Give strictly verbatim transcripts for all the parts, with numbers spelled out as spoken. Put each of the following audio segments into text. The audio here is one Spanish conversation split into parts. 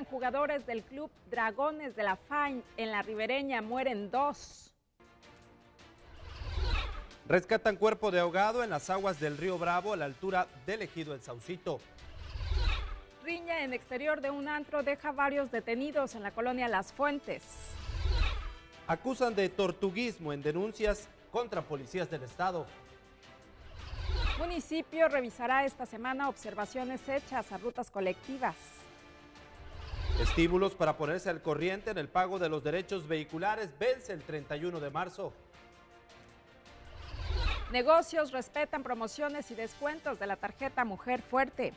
jugadores del club Dragones de la Fain en la Ribereña, mueren dos. Rescatan cuerpo de ahogado en las aguas del río Bravo a la altura del ejido El Saucito. Riña en exterior de un antro deja varios detenidos en la colonia Las Fuentes. Acusan de tortuguismo en denuncias contra policías del estado. Municipio revisará esta semana observaciones hechas a rutas colectivas. Estímulos para ponerse al corriente en el pago de los derechos vehiculares vence el treinta y uno de marzo. Negocios respetan promociones y descuentos de la tarjeta Mujer Fuerte.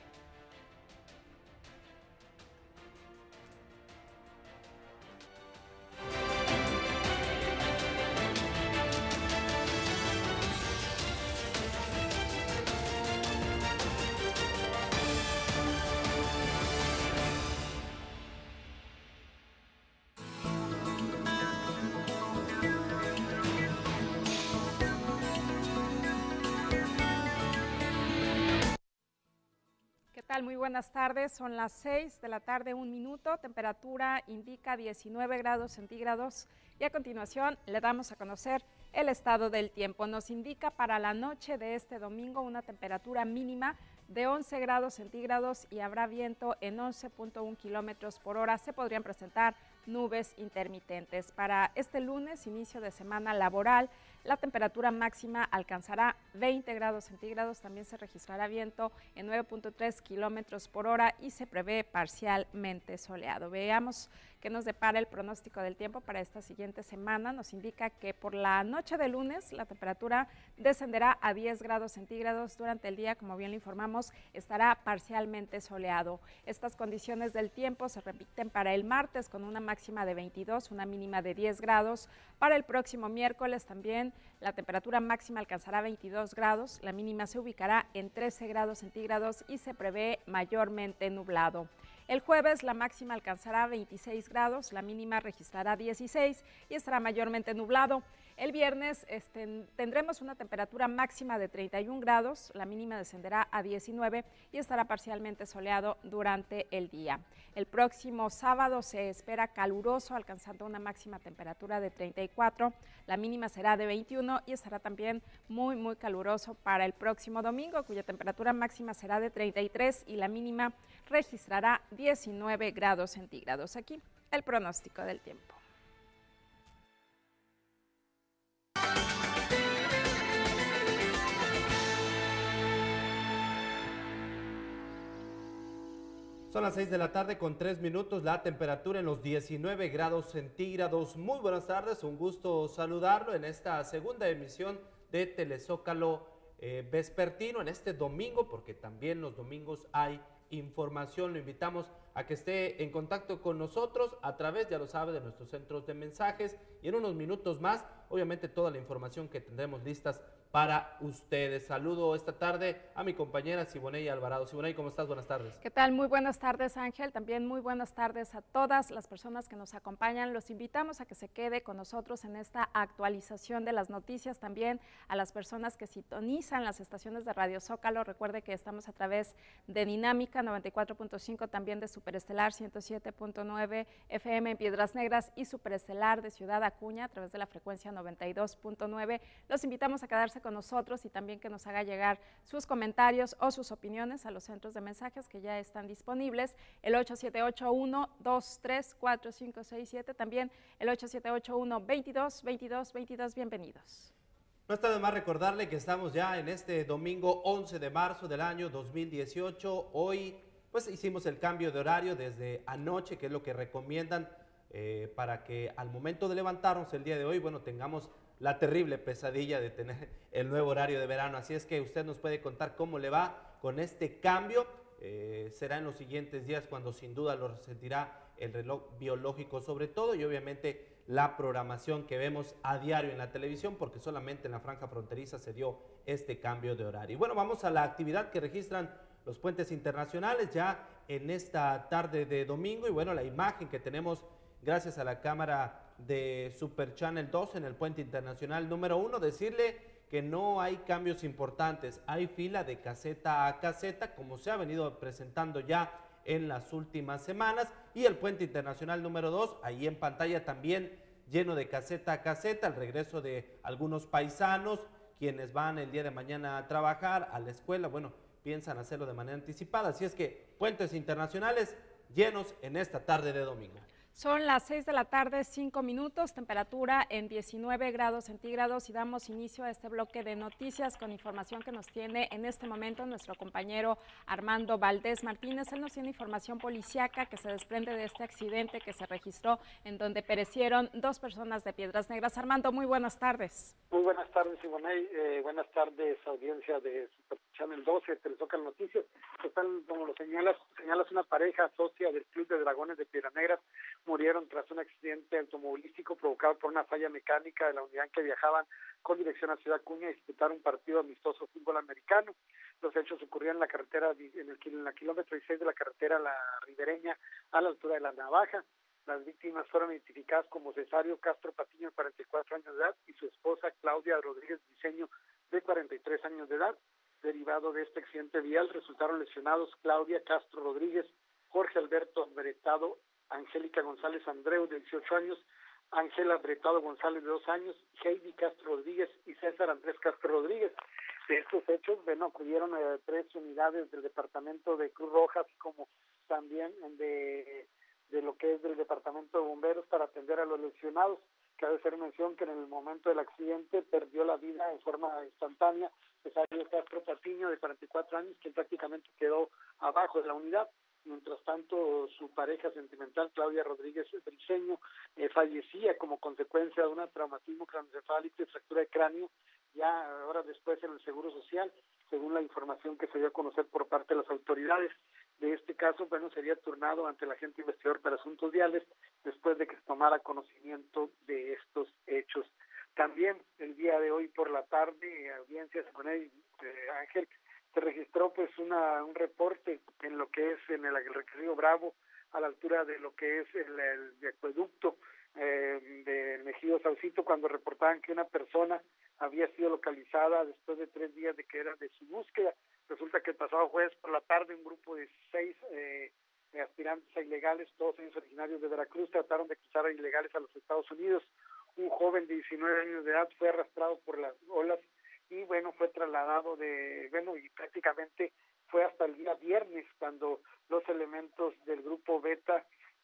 Muy buenas tardes, son las seis de la tarde, un minuto, temperatura indica diecinueve grados centígrados y a continuación le damos a conocer el estado del tiempo. Nos indica para la noche de este domingo una temperatura mínima de once grados centígrados y habrá viento en once punto uno kilómetros por hora. Se podrían presentar nubes intermitentes. Para este lunes, inicio de semana laboral, la temperatura máxima alcanzará veinte grados centígrados, también se registrará viento en nueve punto tres kilómetros por hora y se prevé parcialmente soleado. Veamos qué nos depara el pronóstico del tiempo para esta siguiente semana. Nos indica que por la noche de lunes la temperatura descenderá a diez grados centígrados. Durante el día, como bien le informamos, estará parcialmente soleado. Estas condiciones del tiempo se repiten para el martes con una máxima de veintidós, una mínima de diez grados. Para el próximo miércoles también la temperatura máxima alcanzará veintidós grados, la mínima se ubicará en trece grados centígrados y se prevé mayormente nublado. El jueves la máxima alcanzará veintiséis grados, la mínima registrará dieciséis y estará mayormente nublado. El viernes este, tendremos una temperatura máxima de treinta y un grados, la mínima descenderá a diecinueve y estará parcialmente soleado durante el día. El próximo sábado se espera caluroso, alcanzando una máxima temperatura de treinta y cuatro, la mínima será de veintiuno y estará también muy muy caluroso para el próximo domingo, cuya temperatura máxima será de treinta y tres y la mínima registrará diecinueve grados centígrados. Aquí el pronóstico del tiempo. Son las seis de la tarde con tres minutos, la temperatura en los diecinueve grados centígrados. Muy buenas tardes, un gusto saludarlo en esta segunda emisión de Telezócalo eh, vespertino en este domingo, porque también los domingos hay información. Lo invitamos a que esté en contacto con nosotros a través, ya lo sabe, de nuestros centros de mensajes y en unos minutos más, obviamente toda la información que tendremos listas para ustedes. Saludo esta tarde a mi compañera Siboney Alvarado. Siboney, ¿cómo estás? Buenas tardes. ¿Qué tal? Muy buenas tardes, Ángel. También muy buenas tardes a todas las personas que nos acompañan. Los invitamos a que se quede con nosotros en esta actualización de las noticias. También a las personas que sintonizan las estaciones de Radio Zócalo. Recuerde que estamos a través de Dinámica noventa y cuatro punto cinco, también de Superestelar ciento siete punto nueve F M en Piedras Negras y Superestelar de Ciudad Acuña a través de la frecuencia noventa y dos punto nueve. Los invitamos a quedarse con nosotros y también que nos haga llegar sus comentarios o sus opiniones a los centros de mensajes que ya están disponibles, el ocho siete ocho uno, dos tres cuatro cinco seis siete, también el ocho siete ocho uno, veintidós, veintidós, veintidós. Bienvenidos. No está de más recordarle que estamos ya en este domingo once de marzo del año dos mil dieciocho. Hoy pues hicimos el cambio de horario desde anoche, que es lo que recomiendan eh, para que al momento de levantarnos el día de hoy, bueno, tengamos la terrible pesadilla de tener el nuevo horario de verano. Así es que usted nos puede contar cómo le va con este cambio. Eh, será en los siguientes días cuando sin duda lo resentirá el reloj biológico sobre todo y obviamente la programación que vemos a diario en la televisión, porque solamente en la franja fronteriza se dio este cambio de horario. Y bueno, vamos a la actividad que registran los puentes internacionales ya en esta tarde de domingo. Y bueno, la imagen que tenemos gracias a la cámara de Super Channel dos en el puente internacional número uno, decirle que no hay cambios importantes, hay fila de caseta a caseta, como se ha venido presentando ya en las últimas semanas. Y el puente internacional número dos, ahí en pantalla también lleno de caseta a caseta, el regreso de algunos paisanos, quienes van el día de mañana a trabajar, a la escuela, bueno, piensan hacerlo de manera anticipada. Así es que puentes internacionales llenos en esta tarde de domingo. Son las seis de la tarde, cinco minutos, temperatura en diecinueve grados centígrados y damos inicio a este bloque de noticias con información que nos tiene en este momento nuestro compañero Armando Valdés Martínez. Él nos tiene información policiaca que se desprende de este accidente que se registró en donde perecieron dos personas de Piedras Negras. Armando, muy buenas tardes. Muy buenas tardes, Ivonne. Eh, buenas tardes, audiencia de Super Channel doce, Telezocal Noticias. Están, como lo señalas, señalas una pareja socia del Club de Dragones de Piedras Negras, murieron tras un accidente automovilístico provocado por una falla mecánica de la unidad en que viajaban con dirección a Ciudad Acuña a disputar un partido amistoso fútbol americano. Los hechos ocurrieron en la carretera, en el, en la kilómetro dieciséis de la carretera La Ribereña, a la altura de La Navaja. Las víctimas fueron identificadas como Cesario Castro Patiño, de cuarenta y cuatro años de edad, y su esposa Claudia Rodríguez Diseño, de cuarenta y tres años de edad. Derivado de este accidente vial, resultaron lesionados Claudia Castro Rodríguez, Jorge Alberto Bretado, Angélica González Andreu, de dieciocho años, Ángela Bretado González, de dos años, Heidi Castro Rodríguez y César Andrés Castro Rodríguez. De estos hechos, bueno, acudieron eh, tres unidades del departamento de Cruz Roja, así como también de, de lo que es del departamento de bomberos para atender a los lesionados. Cabe hacer mención que en el momento del accidente perdió la vida en forma instantánea Cesario Castro Patiño, de cuarenta y cuatro años, quien prácticamente quedó abajo de la unidad. Mientras tanto, su pareja sentimental, Claudia Rodríguez Briceño, eh, fallecía como consecuencia de un traumatismo craneoencefálico y fractura de cráneo, ya horas después en el Seguro Social, según la información que se dio a conocer por parte de las autoridades. De este caso, bueno, sería turnado ante el agente investigador para asuntos viales después de que se tomara conocimiento de estos hechos. También el día de hoy por la tarde, audiencias con el eh, Ángel, se registró pues una un reporte en lo que es en el, el Río Bravo, a la altura de lo que es el, el, el acueducto eh, de Mejido Saucito, cuando reportaban que una persona había sido localizada después de tres días de que era de su búsqueda. Resulta que el pasado jueves por la tarde un grupo de seis eh, aspirantes a ilegales, todos ellos originarios de Veracruz, trataron de cruzar a ilegales a los Estados Unidos. Un joven de diecinueve años de edad fue arrastrado por las olas y bueno, fue trasladado de, bueno, y prácticamente fue hasta el día viernes cuando los elementos del grupo Beta,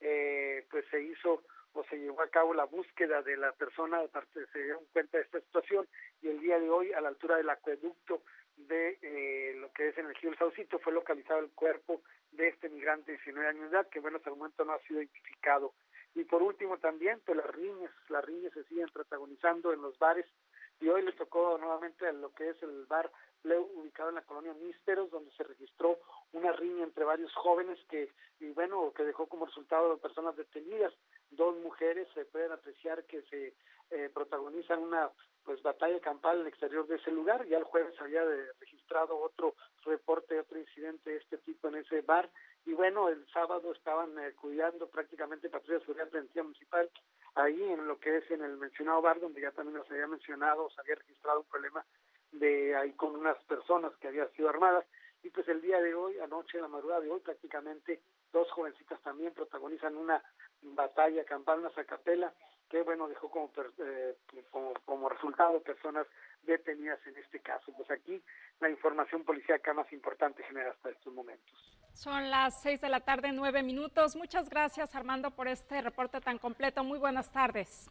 eh, pues se hizo o se llevó a cabo la búsqueda de la persona, se dieron cuenta de esta situación, y el día de hoy, a la altura del acueducto de eh, lo que es en el Gil Saucito, fue localizado el cuerpo de este migrante de diecinueve años de edad, que bueno, hasta el momento no ha sido identificado. Y por último también, pues las riñas, las riñas se siguen protagonizando en los bares, y hoy le tocó nuevamente a lo que es el bar Leu, ubicado en la colonia Nísperos, donde se registró una riña entre varios jóvenes que, y bueno, que dejó como resultado de personas detenidas. Dos mujeres se pueden apreciar que se eh, protagonizan una pues batalla campal en el exterior de ese lugar. Ya el jueves había de, registrado otro reporte, otro incidente de este tipo en ese bar, y bueno, el sábado estaban eh, cuidando prácticamente patrullas de seguridad preventiva municipal ahí en lo que es en el mencionado bar, donde ya también nos había mencionado, se había registrado un problema de ahí con unas personas que habían sido armadas. Y pues el día de hoy, anoche, en la madrugada de hoy, prácticamente dos jovencitas también protagonizan una batalla campal, una sacapela, que bueno, dejó como, eh, como, como resultado personas detenidas en este caso. Pues aquí la información policíaca más importante genera hasta estos momentos. Son las seis de la tarde, nueve minutos. Muchas gracias, Armando, por este reporte tan completo. Muy buenas tardes.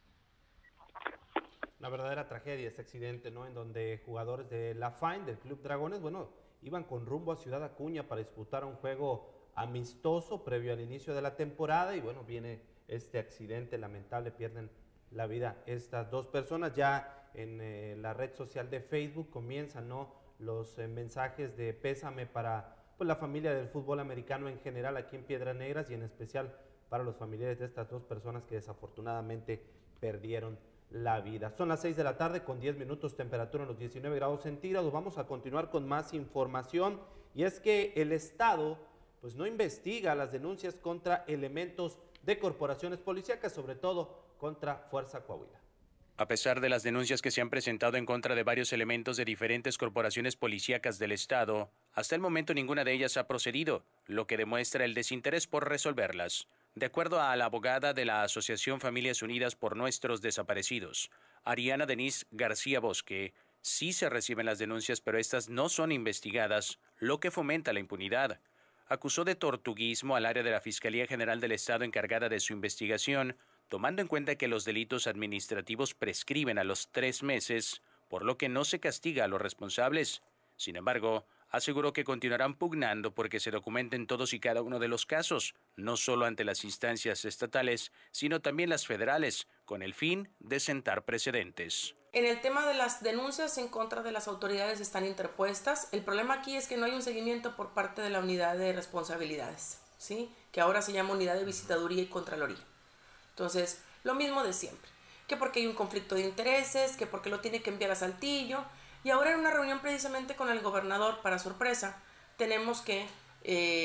Una verdadera tragedia este accidente, ¿no? En donde jugadores de la F A I N, del Club Dragones, bueno, iban con rumbo a Ciudad Acuña para disputar un juego amistoso previo al inicio de la temporada, y bueno, viene este accidente lamentable, pierden la vida estas dos personas. Ya en eh, la red social de Facebook comienzan, ¿no?, los eh, mensajes de pésame para pues, la familia del fútbol americano en general aquí en Piedras Negras, y en especial para los familiares de estas dos personas que desafortunadamente perdieron la vida. Son las seis de la tarde con diez minutos, temperatura en los diecinueve grados centígrados. Vamos a continuar con más información, y es que el Estado pues no investiga las denuncias contra elementos de corporaciones policíacas, sobre todo contra Fuerza Coahuila. A pesar de las denuncias que se han presentado en contra de varios elementos de diferentes corporaciones policíacas del Estado, hasta el momento ninguna de ellas ha procedido, lo que demuestra el desinterés por resolverlas. De acuerdo a la abogada de la Asociación Familias Unidas por Nuestros Desaparecidos, Ariana Denise García Bosque, sí se reciben las denuncias, pero estas no son investigadas, lo que fomenta la impunidad. Acusó de tortuguismo al área de la Fiscalía General del Estado encargada de su investigación, tomando en cuenta que los delitos administrativos prescriben a los tres meses, por lo que no se castiga a los responsables. Sin embargo, aseguró que continuarán pugnando porque se documenten todos y cada uno de los casos, no solo ante las instancias estatales, sino también las federales, con el fin de sentar precedentes. En el tema de las denuncias en contra de las autoridades están interpuestas. El problema aquí es que no hay un seguimiento por parte de la unidad de responsabilidades, ¿sí? Que ahora se llama unidad de visitaduría y contraloría. Entonces, lo mismo de siempre, que porque hay un conflicto de intereses, que porque lo tiene que enviar a Saltillo, y ahora en una reunión precisamente con el gobernador, para sorpresa, tenemos que eh,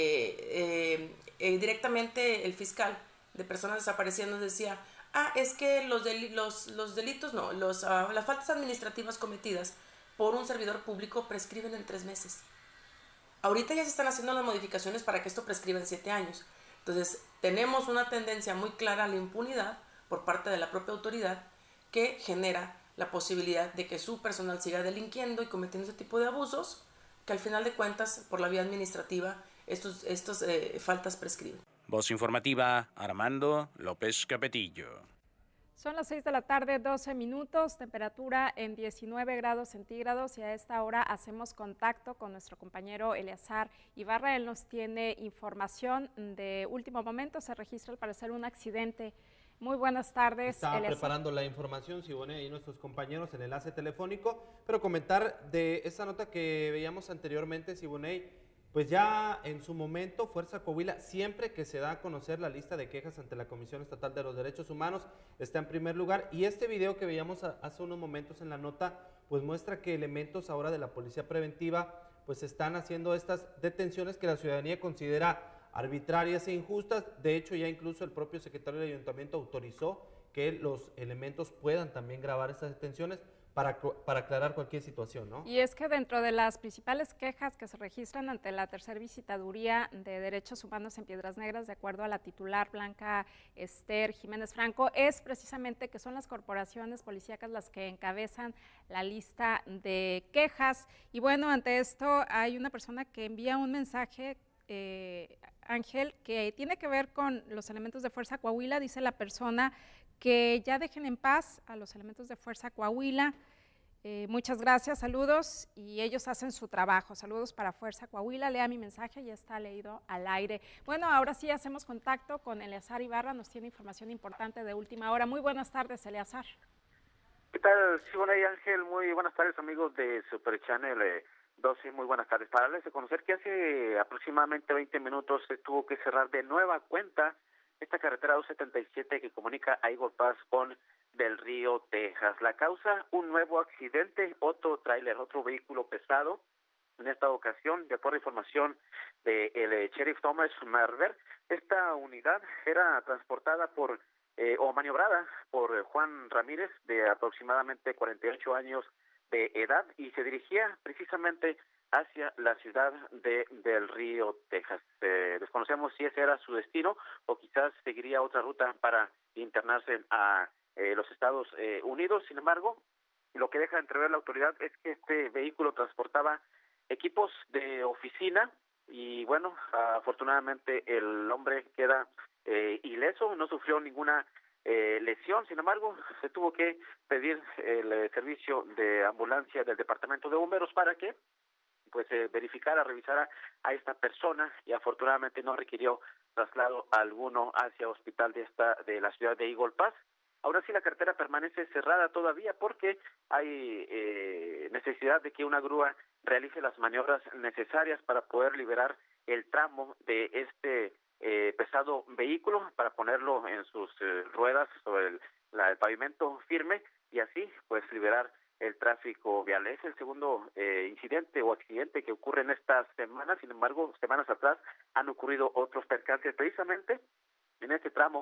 eh, eh, directamente el fiscal de personas desaparecidas nos decía, ah, es que los, del, los, los delitos, no, los, uh, las faltas administrativas cometidas por un servidor público prescriben en tres meses. Ahorita ya se están haciendo las modificaciones para que esto prescriba en siete años. Entonces, tenemos una tendencia muy clara a la impunidad por parte de la propia autoridad que genera la posibilidad de que su personal siga delinquiendo y cometiendo ese tipo de abusos, que al final de cuentas, por la vía administrativa, estos, estos eh, faltas prescriben. Voz informativa, Armando López Capetillo. Son las seis de la tarde, doce minutos, temperatura en diecinueve grados centígrados y a esta hora hacemos contacto con nuestro compañero Eleazar Ibarra. Él nos tiene información de último momento, se registra al parecer un accidente. Muy buenas tardes, Estaba Eleazar. preparando la información, Siboney, y nuestros compañeros en enlace telefónico, pero comentar de esta nota que veíamos anteriormente, Siboney. Pues ya en su momento, Fuerza Coahuila, siempre que se da a conocer la lista de quejas ante la Comisión Estatal de los Derechos Humanos, está en primer lugar. Y este video que veíamos hace unos momentos en la nota, pues muestra que elementos ahora de la Policía Preventiva, pues están haciendo estas detenciones que la ciudadanía considera arbitrarias e injustas. De hecho, ya incluso el propio secretario del Ayuntamiento autorizó que los elementos puedan también grabar estas detenciones para, para aclarar cualquier situación, ¿no? Y es que dentro de las principales quejas que se registran ante la tercera visitaduría de Derechos Humanos en Piedras Negras, de acuerdo a la titular Blanca Esther Jiménez Franco, es precisamente que son las corporaciones policíacas las que encabezan la lista de quejas. Y bueno, ante esto hay una persona que envía un mensaje, eh, Ángel, que tiene que ver con los elementos de Fuerza Coahuila. Dice la persona que ya dejen en paz a los elementos de Fuerza Coahuila. Eh, muchas gracias, saludos, y ellos hacen su trabajo. Saludos para Fuerza Coahuila, lea mi mensaje, ya está leído al aire. Bueno, ahora sí hacemos contacto con Eleazar Ibarra, nos tiene información importante de última hora. Muy buenas tardes, Eleazar. ¿Qué tal, Simona y Ángel? Muy buenas tardes, amigos de Super Channel eh, doce, muy buenas tardes. Para darles a conocer que hace aproximadamente veinte minutos se tuvo que cerrar de nueva cuenta esta carretera doscientos setenta y siete que comunica a Eagle Pass con Del Río, Texas. La causa, un nuevo accidente, otro tráiler, otro vehículo pesado. En esta ocasión, de acuerdo a información del de sheriff Thomas Merver, esta unidad era transportada por eh, o maniobrada por Juan Ramírez, de aproximadamente cuarenta y ocho años de edad, y se dirigía precisamente hacia la ciudad de Del Río, Texas. Eh, desconocemos si ese era su destino o quizás seguiría otra ruta para internarse a eh, los Estados eh, Unidos. Sin embargo, lo que deja entrever la autoridad es que este vehículo transportaba equipos de oficina y bueno, afortunadamente el hombre queda eh, ileso, no sufrió ninguna eh, lesión. Sin embargo, se tuvo que pedir el eh, servicio de ambulancia del Departamento de Bomberos para que pues eh, verificara, revisara a esta persona, y afortunadamente no requirió traslado alguno hacia hospital de esta de la ciudad de Eagle Pass. Ahora sí, la carretera permanece cerrada todavía porque hay eh, necesidad de que una grúa realice las maniobras necesarias para poder liberar el tramo de este eh, pesado vehículo, para ponerlo en sus eh, ruedas sobre el, la, el pavimento firme y así pues liberar el tráfico vial. Es el segundo eh, incidente o accidente que ocurre en estas semanas. Sin embargo, semanas atrás han ocurrido otros percances precisamente en este tramo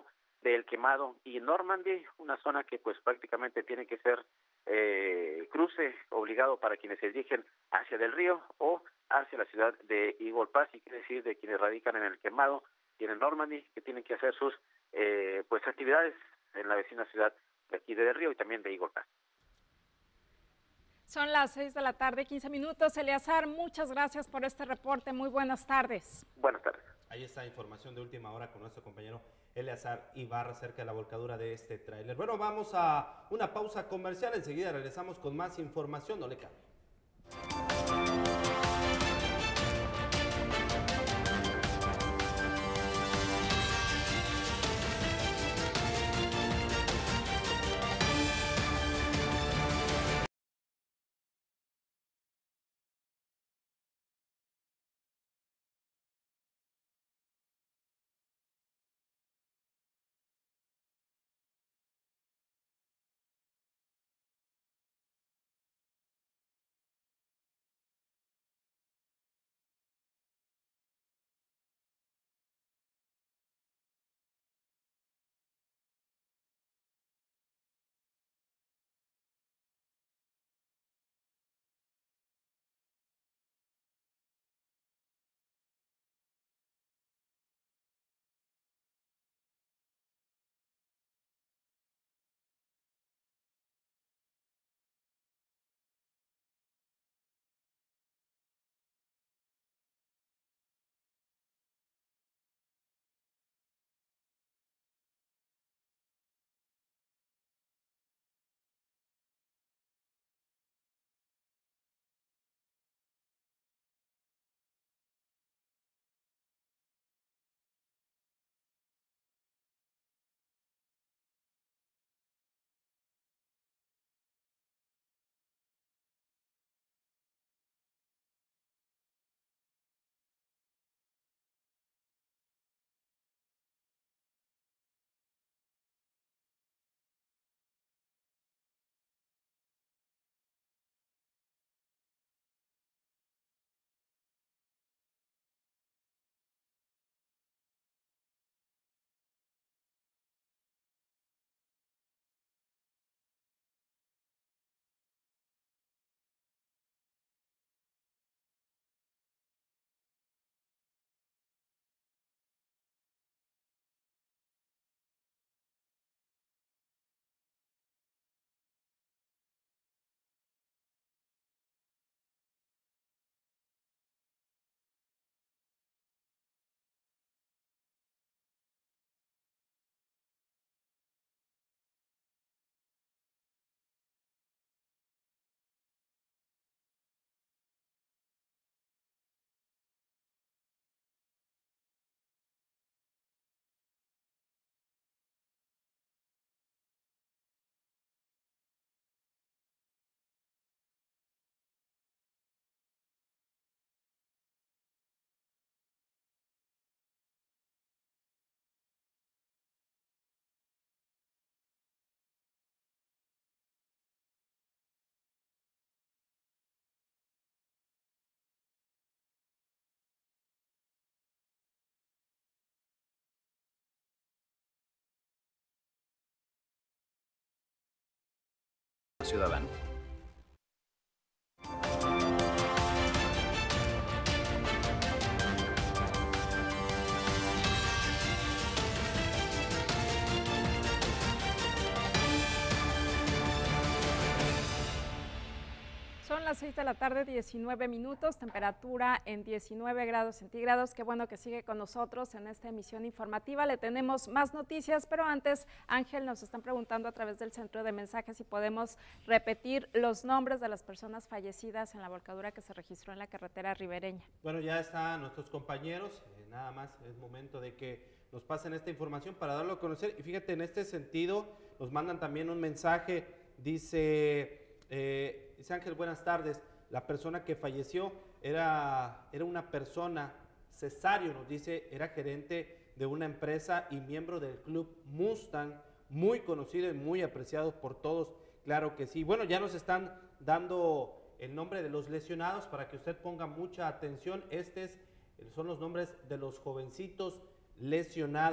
de El Quemado y Normandy, una zona que pues prácticamente tiene que ser eh, cruce obligado para quienes se dirigen hacia del Río o hacia la ciudad de Eagle Pass, y quiere decir de quienes radican en El Quemado y en el Normandy, que tienen que hacer sus eh, pues actividades en la vecina ciudad de aquí de Del Río y también de Eagle Pass. Son las seis de la tarde, quince minutos. Eleazar, muchas gracias por este reporte. Muy buenas tardes. Buenas tardes. Ahí está información de última hora con nuestro compañero Eleazar Ibarra acerca de la volcadura de este tráiler. Bueno, vamos a una pausa comercial. Enseguida regresamos con más información. No le cambie. Ciudadano. Son las seis de la tarde, diecinueve minutos, temperatura en diecinueve grados centígrados. Qué bueno que sigue con nosotros en esta emisión informativa. Le tenemos más noticias, pero antes, Ángel, nos están preguntando a través del centro de mensajes si podemos repetir los nombres de las personas fallecidas en la volcadura que se registró en la carretera ribereña. Bueno, ya están nuestros compañeros, eh, nada más es momento de que nos pasen esta información para darlo a conocer. Y fíjate, en este sentido, nos mandan también un mensaje, dice... Eh, dice Ángel, buenas tardes, la persona que falleció era, era una persona, Cesario nos dice, era gerente de una empresa y miembro del club Mustang, muy conocido y muy apreciado por todos, claro que sí. Bueno, ya nos están dando el nombre de los lesionados para que usted ponga mucha atención. Estos son los nombres de los jovencitos lesionados.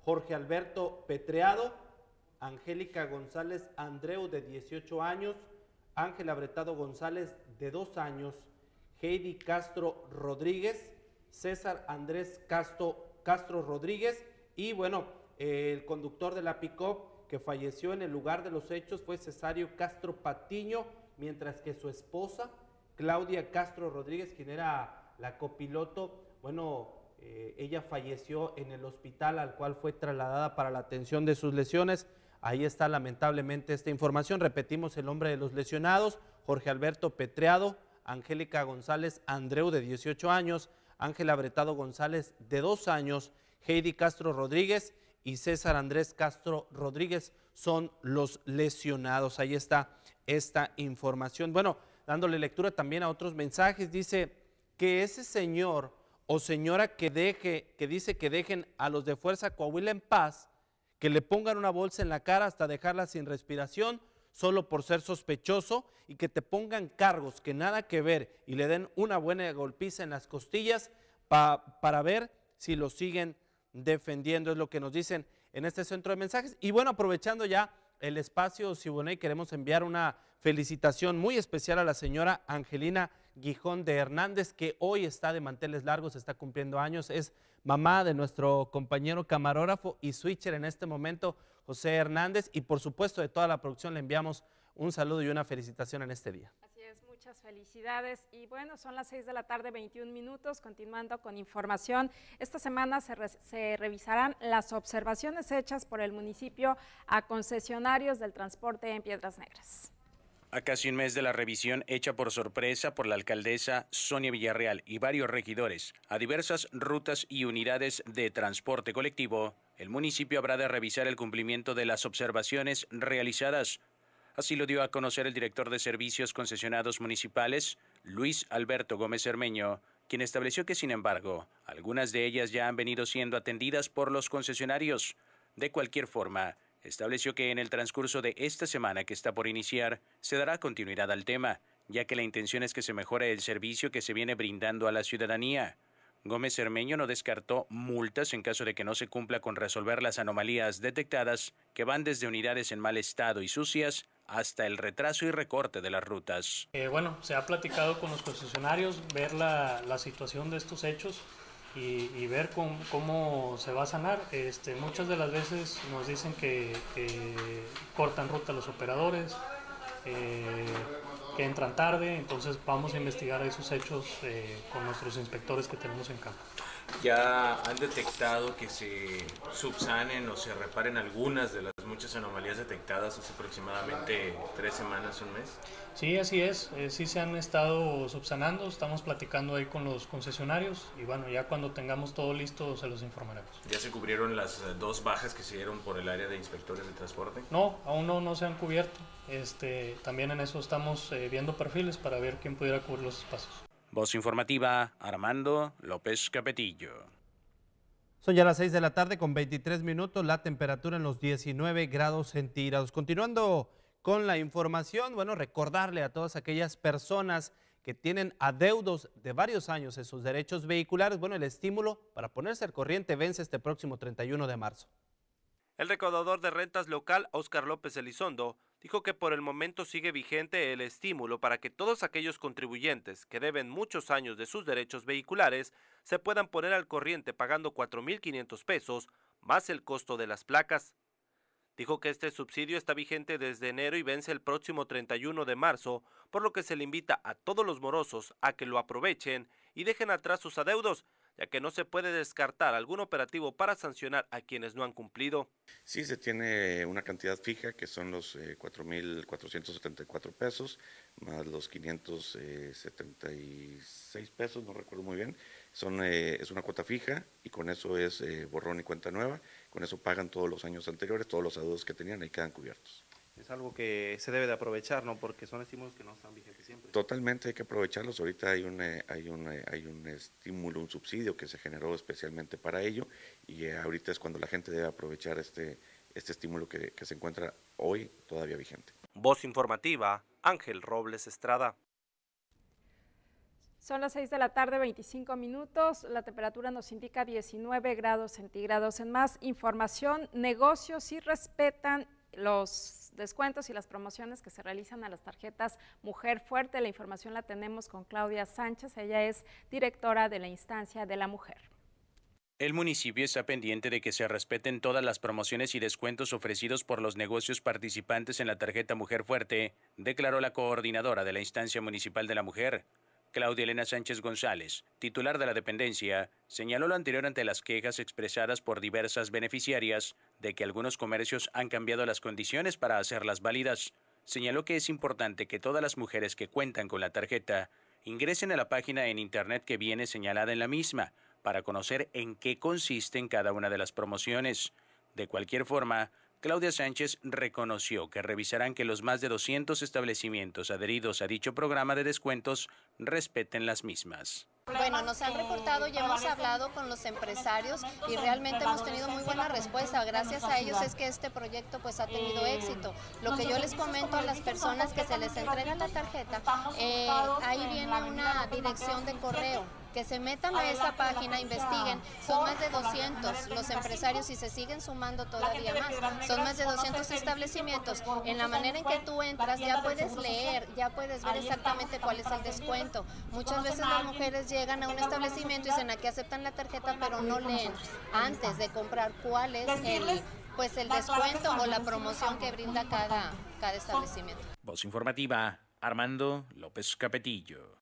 Jorge Alberto Petreado, Angélica González Andreu, de dieciocho años, Ángela Bretado González, de dos años, Heidi Castro Rodríguez, César Andrés Castro, Castro Rodríguez, y bueno, el conductor de la pick-up que falleció en el lugar de los hechos fue Cesario Castro Patiño, mientras que su esposa, Claudia Castro Rodríguez, quien era la copiloto, bueno, eh, ella falleció en el hospital al cual fue trasladada para la atención de sus lesiones. Ahí está lamentablemente esta información. Repetimos el nombre de los lesionados: Jorge Alberto Petreado, Angélica González Andreu, de dieciocho años, Ángela Bretado González, de dos años, Heidi Castro Rodríguez y César Andrés Castro Rodríguez son los lesionados. Ahí está esta información. Bueno, dándole lectura también a otros mensajes, dice que ese señor o señora que deje, que dice que dejen a los de Fuerza Coahuila en paz, que le pongan una bolsa en la cara hasta dejarla sin respiración solo por ser sospechoso, y que te pongan cargos que nada que ver y le den una buena golpiza en las costillas pa, para ver si lo siguen defendiendo, es lo que nos dicen en este centro de mensajes. Y bueno, aprovechando ya el espacio, Siboney, queremos enviar una felicitación muy especial a la señora Angelina Gijón de Hernández, que hoy está de manteles largos, está cumpliendo años, es mamá de nuestro compañero camarógrafo y switcher en este momento, José Hernández, y por supuesto de toda la producción le enviamos un saludo y una felicitación en este día. Así es, muchas felicidades. Y bueno, son las seis de la tarde, veintiún minutos, continuando con información. Esta semana se, re se revisarán las observaciones hechas por el municipio a concesionarios del transporte en Piedras Negras. A casi un mes de la revisión hecha por sorpresa por la alcaldesa Sonia Villarreal y varios regidores a diversas rutas y unidades de transporte colectivo, el municipio habrá de revisar el cumplimiento de las observaciones realizadas. Así lo dio a conocer el director de Servicios Concesionados Municipales, Luis Alberto Gómez Cermeño, quien estableció que, sin embargo, algunas de ellas ya han venido siendo atendidas por los concesionarios. De cualquier forma, estableció que en el transcurso de esta semana que está por iniciar, se dará continuidad al tema, ya que la intención es que se mejore el servicio que se viene brindando a la ciudadanía. Gómez Cermeño no descartó multas en caso de que no se cumpla con resolver las anomalías detectadas, que van desde unidades en mal estado y sucias hasta el retraso y recorte de las rutas. Eh, bueno, se ha platicado con los concesionarios, ver la, la situación de estos hechos y, y ver cómo, cómo se va a sanar. Este, muchas de las veces nos dicen que, que cortan ruta los operadores, eh, que entran tarde, entonces vamos a investigar esos hechos eh, con nuestros inspectores que tenemos en campo. ¿Ya han detectado que se subsanen o se reparen algunas de las muchas anomalías detectadas hace aproximadamente tres semanas, un mes? Sí, así es, eh, sí se han estado subsanando, estamos platicando ahí con los concesionarios y bueno, ya cuando tengamos todo listo se los informaremos. ¿Ya se cubrieron las dos bajas que se dieron por el área de inspectores de transporte? No, aún no, no se han cubierto, este, también en eso estamos eh, viendo perfiles para ver quién pudiera cubrir los espacios. Voz informativa, Armando López Capetillo. Son ya las seis de la tarde con veintitrés minutos, la temperatura en los diecinueve grados centígrados. Continuando con la información, bueno, recordarle a todas aquellas personas que tienen adeudos de varios años en sus derechos vehiculares, bueno, el estímulo para ponerse al corriente vence este próximo treinta y uno de marzo. El recaudador de rentas local, Óscar López Elizondo, dijo que por el momento sigue vigente el estímulo para que todos aquellos contribuyentes que deben muchos años de sus derechos vehiculares se puedan poner al corriente pagando cuatro mil quinientos pesos más el costo de las placas. Dijo que este subsidio está vigente desde enero y vence el próximo treinta y uno de marzo, por lo que se le invita a todos los morosos a que lo aprovechen y dejen atrás sus adeudos, ya que no se puede descartar algún operativo para sancionar a quienes no han cumplido. Sí, se tiene una cantidad fija que son los eh, cuatro mil cuatrocientos setenta y cuatro pesos, más los quinientos setenta y seis pesos, no recuerdo muy bien. Son, eh, es una cuota fija y con eso es eh, borrón y cuenta nueva. Con eso pagan todos los años anteriores, todos los adeudos que tenían y quedan cubiertos. Es algo que se debe de aprovechar, ¿no? Porque son estímulos que no están vigentes siempre. Totalmente hay que aprovecharlos. Ahorita hay un, eh, hay un, eh, hay un estímulo, un subsidio que se generó especialmente para ello y eh, ahorita es cuando la gente debe aprovechar este, este estímulo que, que se encuentra hoy todavía vigente. Voz informativa, Ángel Robles Estrada. Son las seis de la tarde, veinticinco minutos. La temperatura nos indica diecinueve grados centígrados. En más información, negocios sí respetan los descuentos y las promociones que se realizan a las tarjetas Mujer Fuerte. La información la tenemos con Claudia Sánchez. Ella es directora de la Instancia de la Mujer. El municipio está pendiente de que se respeten todas las promociones y descuentos ofrecidos por los negocios participantes en la tarjeta Mujer Fuerte, declaró la coordinadora de la Instancia Municipal de la Mujer. Claudia Elena Sánchez González, titular de la dependencia, señaló lo anterior ante las quejas expresadas por diversas beneficiarias de que algunos comercios han cambiado las condiciones para hacerlas válidas. Señaló que es importante que todas las mujeres que cuentan con la tarjeta ingresen a la página en internet que viene señalada en la misma para conocer en qué consisten cada una de las promociones. De cualquier forma, Claudia Sánchez reconoció que revisarán que los más de doscientos establecimientos adheridos a dicho programa de descuentos respeten las mismas. Bueno, nos han reportado y hemos hablado con los empresarios y realmente hemos tenido muy buena respuesta. Gracias a ellos es que este proyecto pues ha tenido éxito. Lo que yo les comento a las personas que se les entrega la tarjeta, eh, ahí viene una dirección de correo. Que se metan a esa página, investiguen, son más de doscientos los empresarios y se siguen sumando todavía más, son más de doscientos establecimientos. En la manera en que tú entras ya puedes leer, ya puedes ver exactamente cuál es el descuento. Muchas veces las mujeres llegan a un establecimiento y dicen aquí aceptan la tarjeta, pero no leen antes de comprar cuál es el, pues el descuento o la promoción que brinda cada, cada establecimiento. Voz informativa, Armando López Capetillo.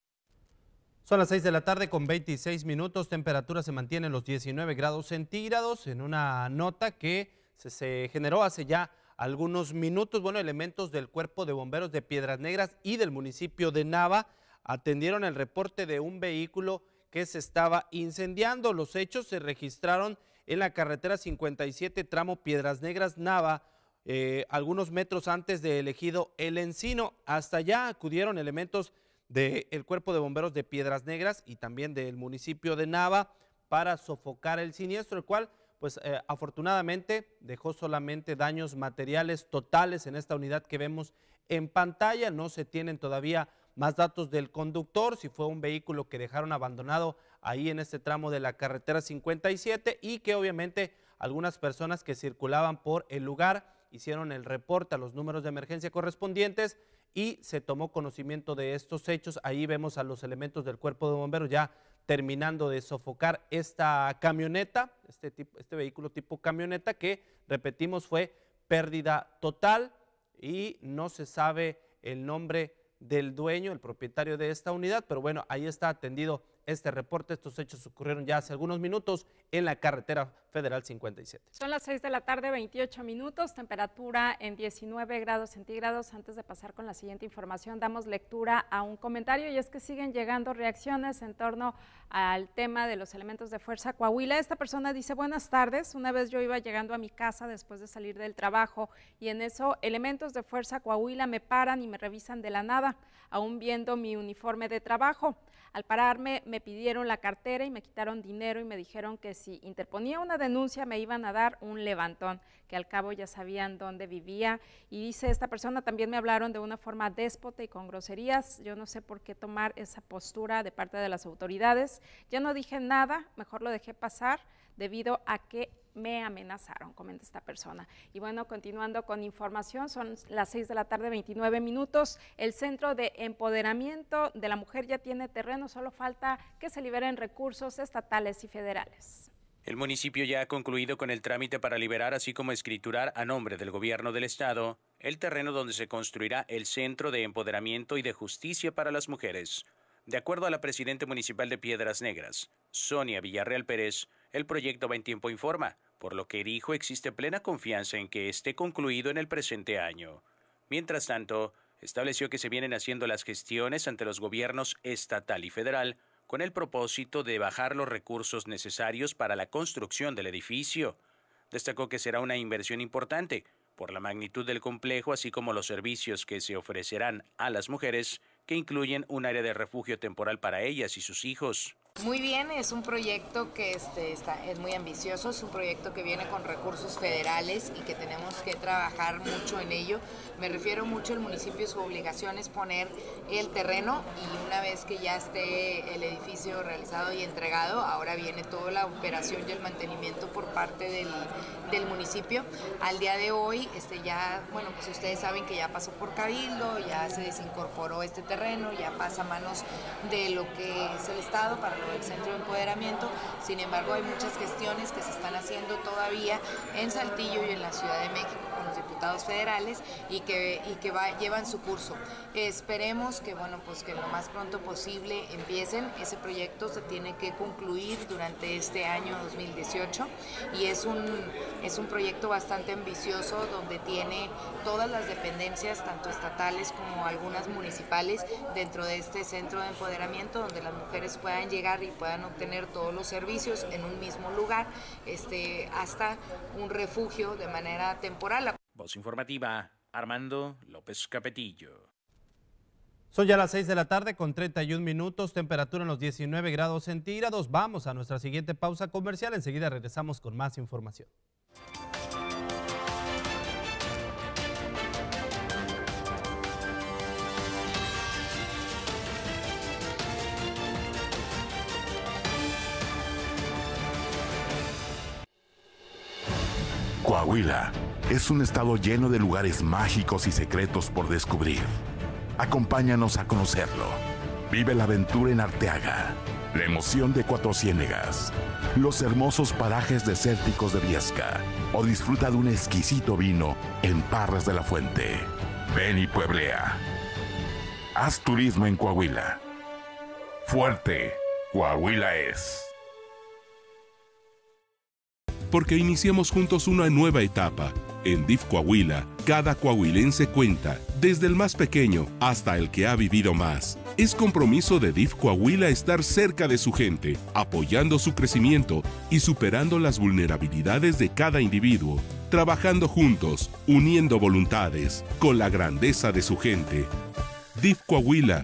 Son las seis de la tarde con veintiséis minutos, temperatura se mantiene en los diecinueve grados centígrados en una nota que se, se generó hace ya algunos minutos. Bueno, elementos del Cuerpo de Bomberos de Piedras Negras y del municipio de Nava atendieron el reporte de un vehículo que se estaba incendiando. Los hechos se registraron en la carretera cincuenta y siete, tramo Piedras Negras-Nava, eh, algunos metros antes del ejido El Encino. Hasta allá acudieron elementos del Cuerpo de Bomberos de Piedras Negras y también del municipio de Nava para sofocar el siniestro, el cual pues eh, afortunadamente dejó solamente daños materiales totales en esta unidad que vemos en pantalla. No se tienen todavía más datos del conductor, si fue un vehículo que dejaron abandonado ahí en este tramo de la carretera cincuenta y siete y que obviamente algunas personas que circulaban por el lugar hicieron el reporte a los números de emergencia correspondientes y se tomó conocimiento de estos hechos. Ahí vemos a los elementos del Cuerpo de Bomberos ya terminando de sofocar esta camioneta, este, tipo, este vehículo tipo camioneta que, repetimos, fue pérdida total y no se sabe el nombre del dueño, el propietario de esta unidad, pero bueno, ahí está atendido este reporte. Estos hechos ocurrieron ya hace algunos minutos en la carretera federal cincuenta y siete. Son las seis de la tarde, veintiocho minutos, temperatura en diecinueve grados centígrados. Antes de pasar con la siguiente información, damos lectura a un comentario y es que siguen llegando reacciones en torno al tema de los elementos de Fuerza Coahuila. Esta persona dice: buenas tardes, una vez yo iba llegando a mi casa después de salir del trabajo y en eso elementos de Fuerza Coahuila me paran y me revisan de la nada, aún viendo mi uniforme de trabajo. Al pararme me pidieron la cartera y me quitaron dinero y me dijeron que si interponía una denuncia me iban a dar un levantón, que al cabo ya sabían dónde vivía. Y dice esta persona, también me hablaron de una forma déspota y con groserías. Yo no sé por qué tomar esa postura de parte de las autoridades. Ya no dije nada, mejor lo dejé pasar debido a que me amenazaron, comenta esta persona. Y bueno, continuando con información, son las seis de la tarde, veintinueve minutos. El Centro de Empoderamiento de la Mujer ya tiene terreno, solo falta que se liberen recursos estatales y federales. El municipio ya ha concluido con el trámite para liberar, así como escriturar a nombre del gobierno del estado, el terreno donde se construirá el Centro de Empoderamiento y de Justicia para las Mujeres. De acuerdo a la presidenta municipal de Piedras Negras, Sonia Villarreal Pérez, el proyecto va en tiempo y forma, por lo que dijo existe plena confianza en que esté concluido en el presente año. Mientras tanto, estableció que se vienen haciendo las gestiones ante los gobiernos estatal y federal con el propósito de bajar los recursos necesarios para la construcción del edificio. Destacó que será una inversión importante por la magnitud del complejo, así como los servicios que se ofrecerán a las mujeres, que incluyen un área de refugio temporal para ellas y sus hijos. Muy bien, es un proyecto que este, está, es muy ambicioso, es un proyecto que viene con recursos federales y que tenemos que trabajar mucho en ello. Me refiero mucho al municipio, su obligación es poner el terreno y una vez que ya esté el edificio realizado y entregado, ahora viene toda la operación y el mantenimiento por parte del, del municipio. Al día de hoy, este, ya, bueno, pues ustedes saben que ya pasó por Cabildo, ya se desincorporó este terreno, ya pasa a manos de lo que es el Estado para el Centro de Empoderamiento. Sin embargo, hay muchas gestiones que se están haciendo todavía en Saltillo y en la Ciudad de México con los diputados federales y que, y que va, llevan su curso. Esperemos que, bueno, pues que lo más pronto posible empiecen. Ese proyecto se tiene que concluir durante este año dos mil dieciocho y es un, es un proyecto bastante ambicioso donde tiene todas las dependencias, tanto estatales como algunas municipales, dentro de este Centro de Empoderamiento, donde las mujeres puedan llegar y puedan obtener todos los servicios en un mismo lugar, este, hasta un refugio de manera temporal. Voz informativa, Armando López Capetillo. Son ya las seis de la tarde con treinta y un minutos, temperatura en los diecinueve grados centígrados. Vamos a nuestra siguiente pausa comercial, enseguida regresamos con más información. Coahuila es un estado lleno de lugares mágicos y secretos por descubrir. Acompáñanos a conocerlo. Vive la aventura en Arteaga, la emoción de Cuatro Ciénegas, los hermosos parajes desérticos de Viesca o disfruta de un exquisito vino en Parras de la Fuente. Ven y pueblea. Haz turismo en Coahuila. Fuerte, Coahuila es. Porque iniciamos juntos una nueva etapa. En D I F Coahuila, cada coahuilense cuenta, desde el más pequeño hasta el que ha vivido más. Es compromiso de D I F Coahuila estar cerca de su gente, apoyando su crecimiento y superando las vulnerabilidades de cada individuo, trabajando juntos, uniendo voluntades, con la grandeza de su gente. D I F Coahuila.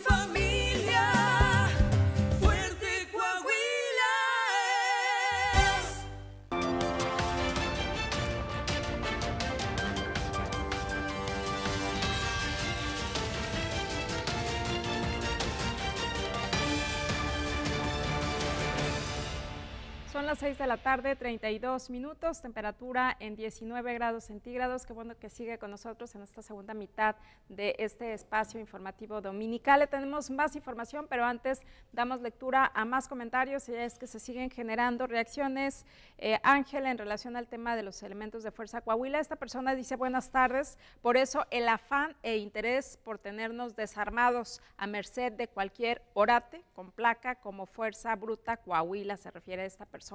Son las seis de la tarde, treinta y dos minutos, temperatura en diecinueve grados centígrados. Qué bueno que sigue con nosotros en esta segunda mitad de este espacio informativo dominical. Le tenemos más información, pero antes damos lectura a más comentarios y es que se siguen generando reacciones. Eh, Ángel, en relación al tema de los elementos de Fuerza Coahuila, esta persona dice: buenas tardes, por eso el afán e interés por tenernos desarmados a merced de cualquier orate con placa como Fuerza Bruta Coahuila, se refiere a esta persona.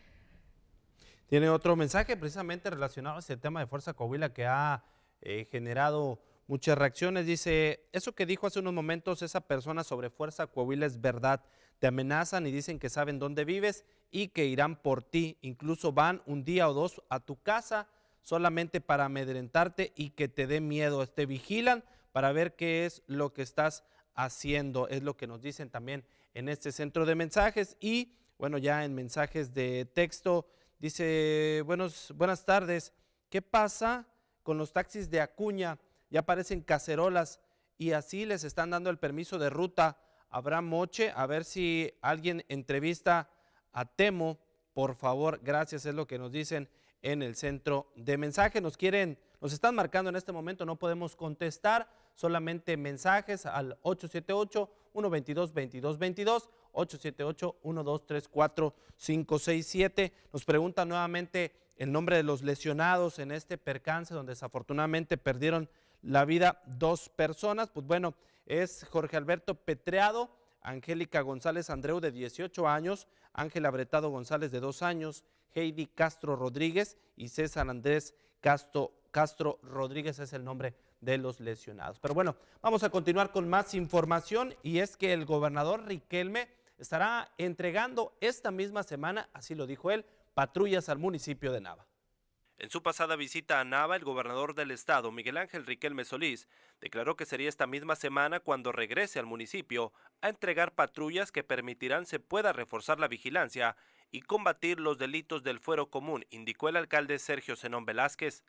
Tiene otro mensaje precisamente relacionado a este tema de Fuerza Coahuila que ha eh, generado muchas reacciones. Dice: eso que dijo hace unos momentos esa persona sobre Fuerza Coahuila es verdad. Te amenazan y dicen que saben dónde vives y que irán por ti. Incluso van un día o dos a tu casa solamente para amedrentarte y que te dé miedo. Te vigilan para ver qué es lo que estás haciendo. Es lo que nos dicen también en este centro de mensajes. Y bueno, ya en mensajes de texto dice: buenos, buenas tardes, ¿qué pasa con los taxis de Acuña? Ya parecen cacerolas y así les están dando el permiso de ruta. ¿Habrá moche? A ver si alguien entrevista a Temo, por favor, gracias, es lo que nos dicen en el centro de mensajes. Nos quieren, nos están marcando en este momento, no podemos contestar, solamente mensajes al ocho siete ocho, uno dos dos, dos dos dos dos, ocho siete ocho, uno dos tres cuatro, cinco seis siete. Nos preguntan nuevamente el nombre de los lesionados en este percance donde desafortunadamente perdieron la vida dos personas. Pues bueno, es Jorge Alberto Petreado, Angélica González Andreu de dieciocho años, Ángela Bretado González de dos años, Heidi Castro Rodríguez y César Andrés Castro, Castro Rodríguez es el nombre de los lesionados. Pero bueno, vamos a continuar con más información y es que el gobernador Riquelme estará entregando esta misma semana, así lo dijo él, patrullas al municipio de Nava. En su pasada visita a Nava, el gobernador del estado, Miguel Ángel Riquelme Solís, declaró que sería esta misma semana cuando regrese al municipio a entregar patrullas que permitirán se pueda reforzar la vigilancia y combatir los delitos del fuero común, indicó el alcalde Sergio Zenón Velázquez.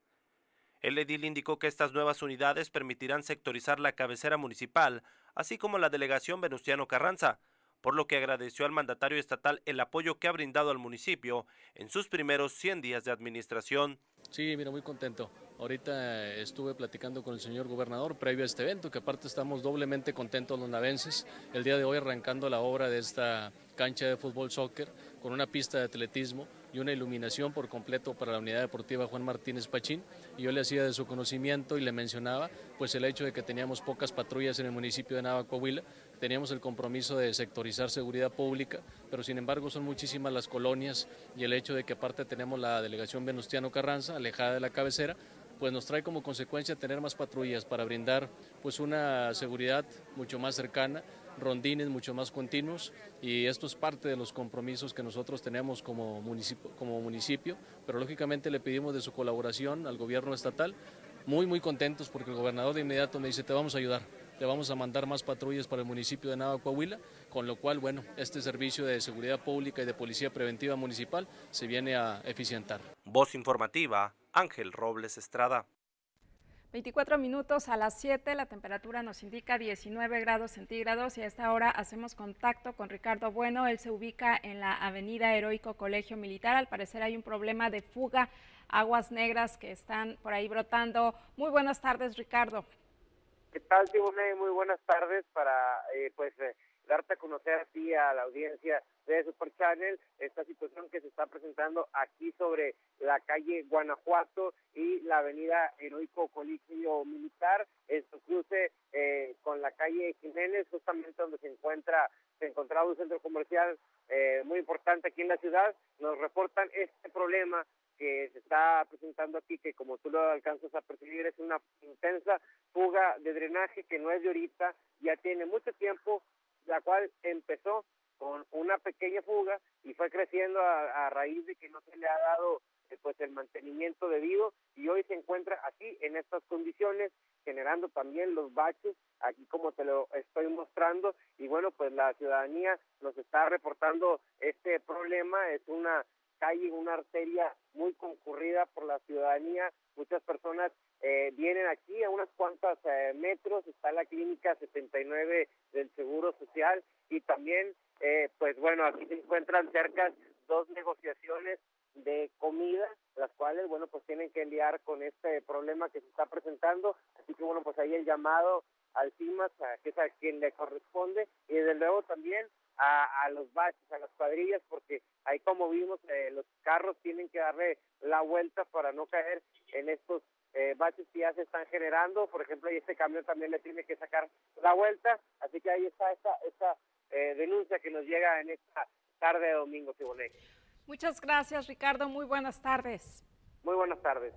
El edil indicó que estas nuevas unidades permitirán sectorizar la cabecera municipal, así como la delegación Venustiano Carranza, por lo que agradeció al mandatario estatal el apoyo que ha brindado al municipio en sus primeros cien días de administración. Sí, mira, muy contento. Ahorita estuve platicando con el señor gobernador previo a este evento, que aparte estamos doblemente contentos los navenses. El día de hoy arrancando la obra de esta cancha de fútbol soccer con una pista de atletismo y una iluminación por completo para la unidad deportiva Juan Martínez Pachín. Y yo le hacía de su conocimiento y le mencionaba pues el hecho de que teníamos pocas patrullas en el municipio de Nava, Coahuila. Teníamos el compromiso de sectorizar seguridad pública, pero sin embargo son muchísimas las colonias y el hecho de que aparte tenemos la delegación Venustiano Carranza, alejada de la cabecera, pues nos trae como consecuencia tener más patrullas para brindar pues una seguridad mucho más cercana, rondines mucho más continuos, y esto es parte de los compromisos que nosotros tenemos como municipio, como municipio, pero lógicamente le pedimos de su colaboración al gobierno estatal, muy muy contentos porque el gobernador de inmediato me dice te vamos a ayudar, te vamos a mandar más patrullas para el municipio de Nava, Coahuila, con lo cual, bueno, este servicio de seguridad pública y de policía preventiva municipal se viene a eficientar. Voz informativa, Ángel Robles Estrada. veinticuatro minutos a las siete, la temperatura nos indica diecinueve grados centígrados y a esta hora hacemos contacto con Ricardo Bueno. Él se ubica en la avenida Heroico Colegio Militar. Al parecer hay un problema de fuga, aguas negras que están por ahí brotando. Muy buenas tardes, Ricardo. ¿Qué tal, Tibone? Muy buenas tardes para eh, pues eh, darte a conocer a ti, a la audiencia de Super Channel, esta situación que se está presentando aquí sobre la calle Guanajuato y la avenida Heroico Colegio Militar, en su cruce eh, con la calle Jiménez, justamente donde se encuentra se encontraba un centro comercial eh, muy importante aquí en la ciudad. Nos reportan este problema que se está presentando aquí, que como tú lo alcanzas a percibir es una intensa fuga de drenaje que no es de ahorita, ya tiene mucho tiempo, la cual empezó con una pequeña fuga y fue creciendo a, a raíz de que no se le ha dado eh, pues el mantenimiento debido, y hoy se encuentra aquí en estas condiciones, generando también los baches, aquí como te lo estoy mostrando, y bueno, pues la ciudadanía nos está reportando este problema. Es una calle, una arteria muy concurrida por la ciudadanía, muchas personas eh, vienen aquí a unas cuantas eh, metros, está la clínica setenta y nueve del Seguro Social, y también, eh, pues bueno, aquí se encuentran cerca dos negociaciones de comida, las cuales, bueno, pues tienen que lidiar con este problema que se está presentando, así que bueno, pues ahí el llamado al CIMAS, a, que es a quien le corresponde, y desde luego también a, a los baches, a las cuadrillas, porque ahí como vimos, eh, los carros tienen que darle la vuelta para no caer en estos eh, baches que ya se están generando. Por ejemplo, y este camión también le tiene que sacar la vuelta, así que ahí está esta, esta eh, denuncia que nos llega en esta tarde de domingo, Tibone. Muchas gracias, Ricardo, muy buenas tardes. Muy buenas tardes.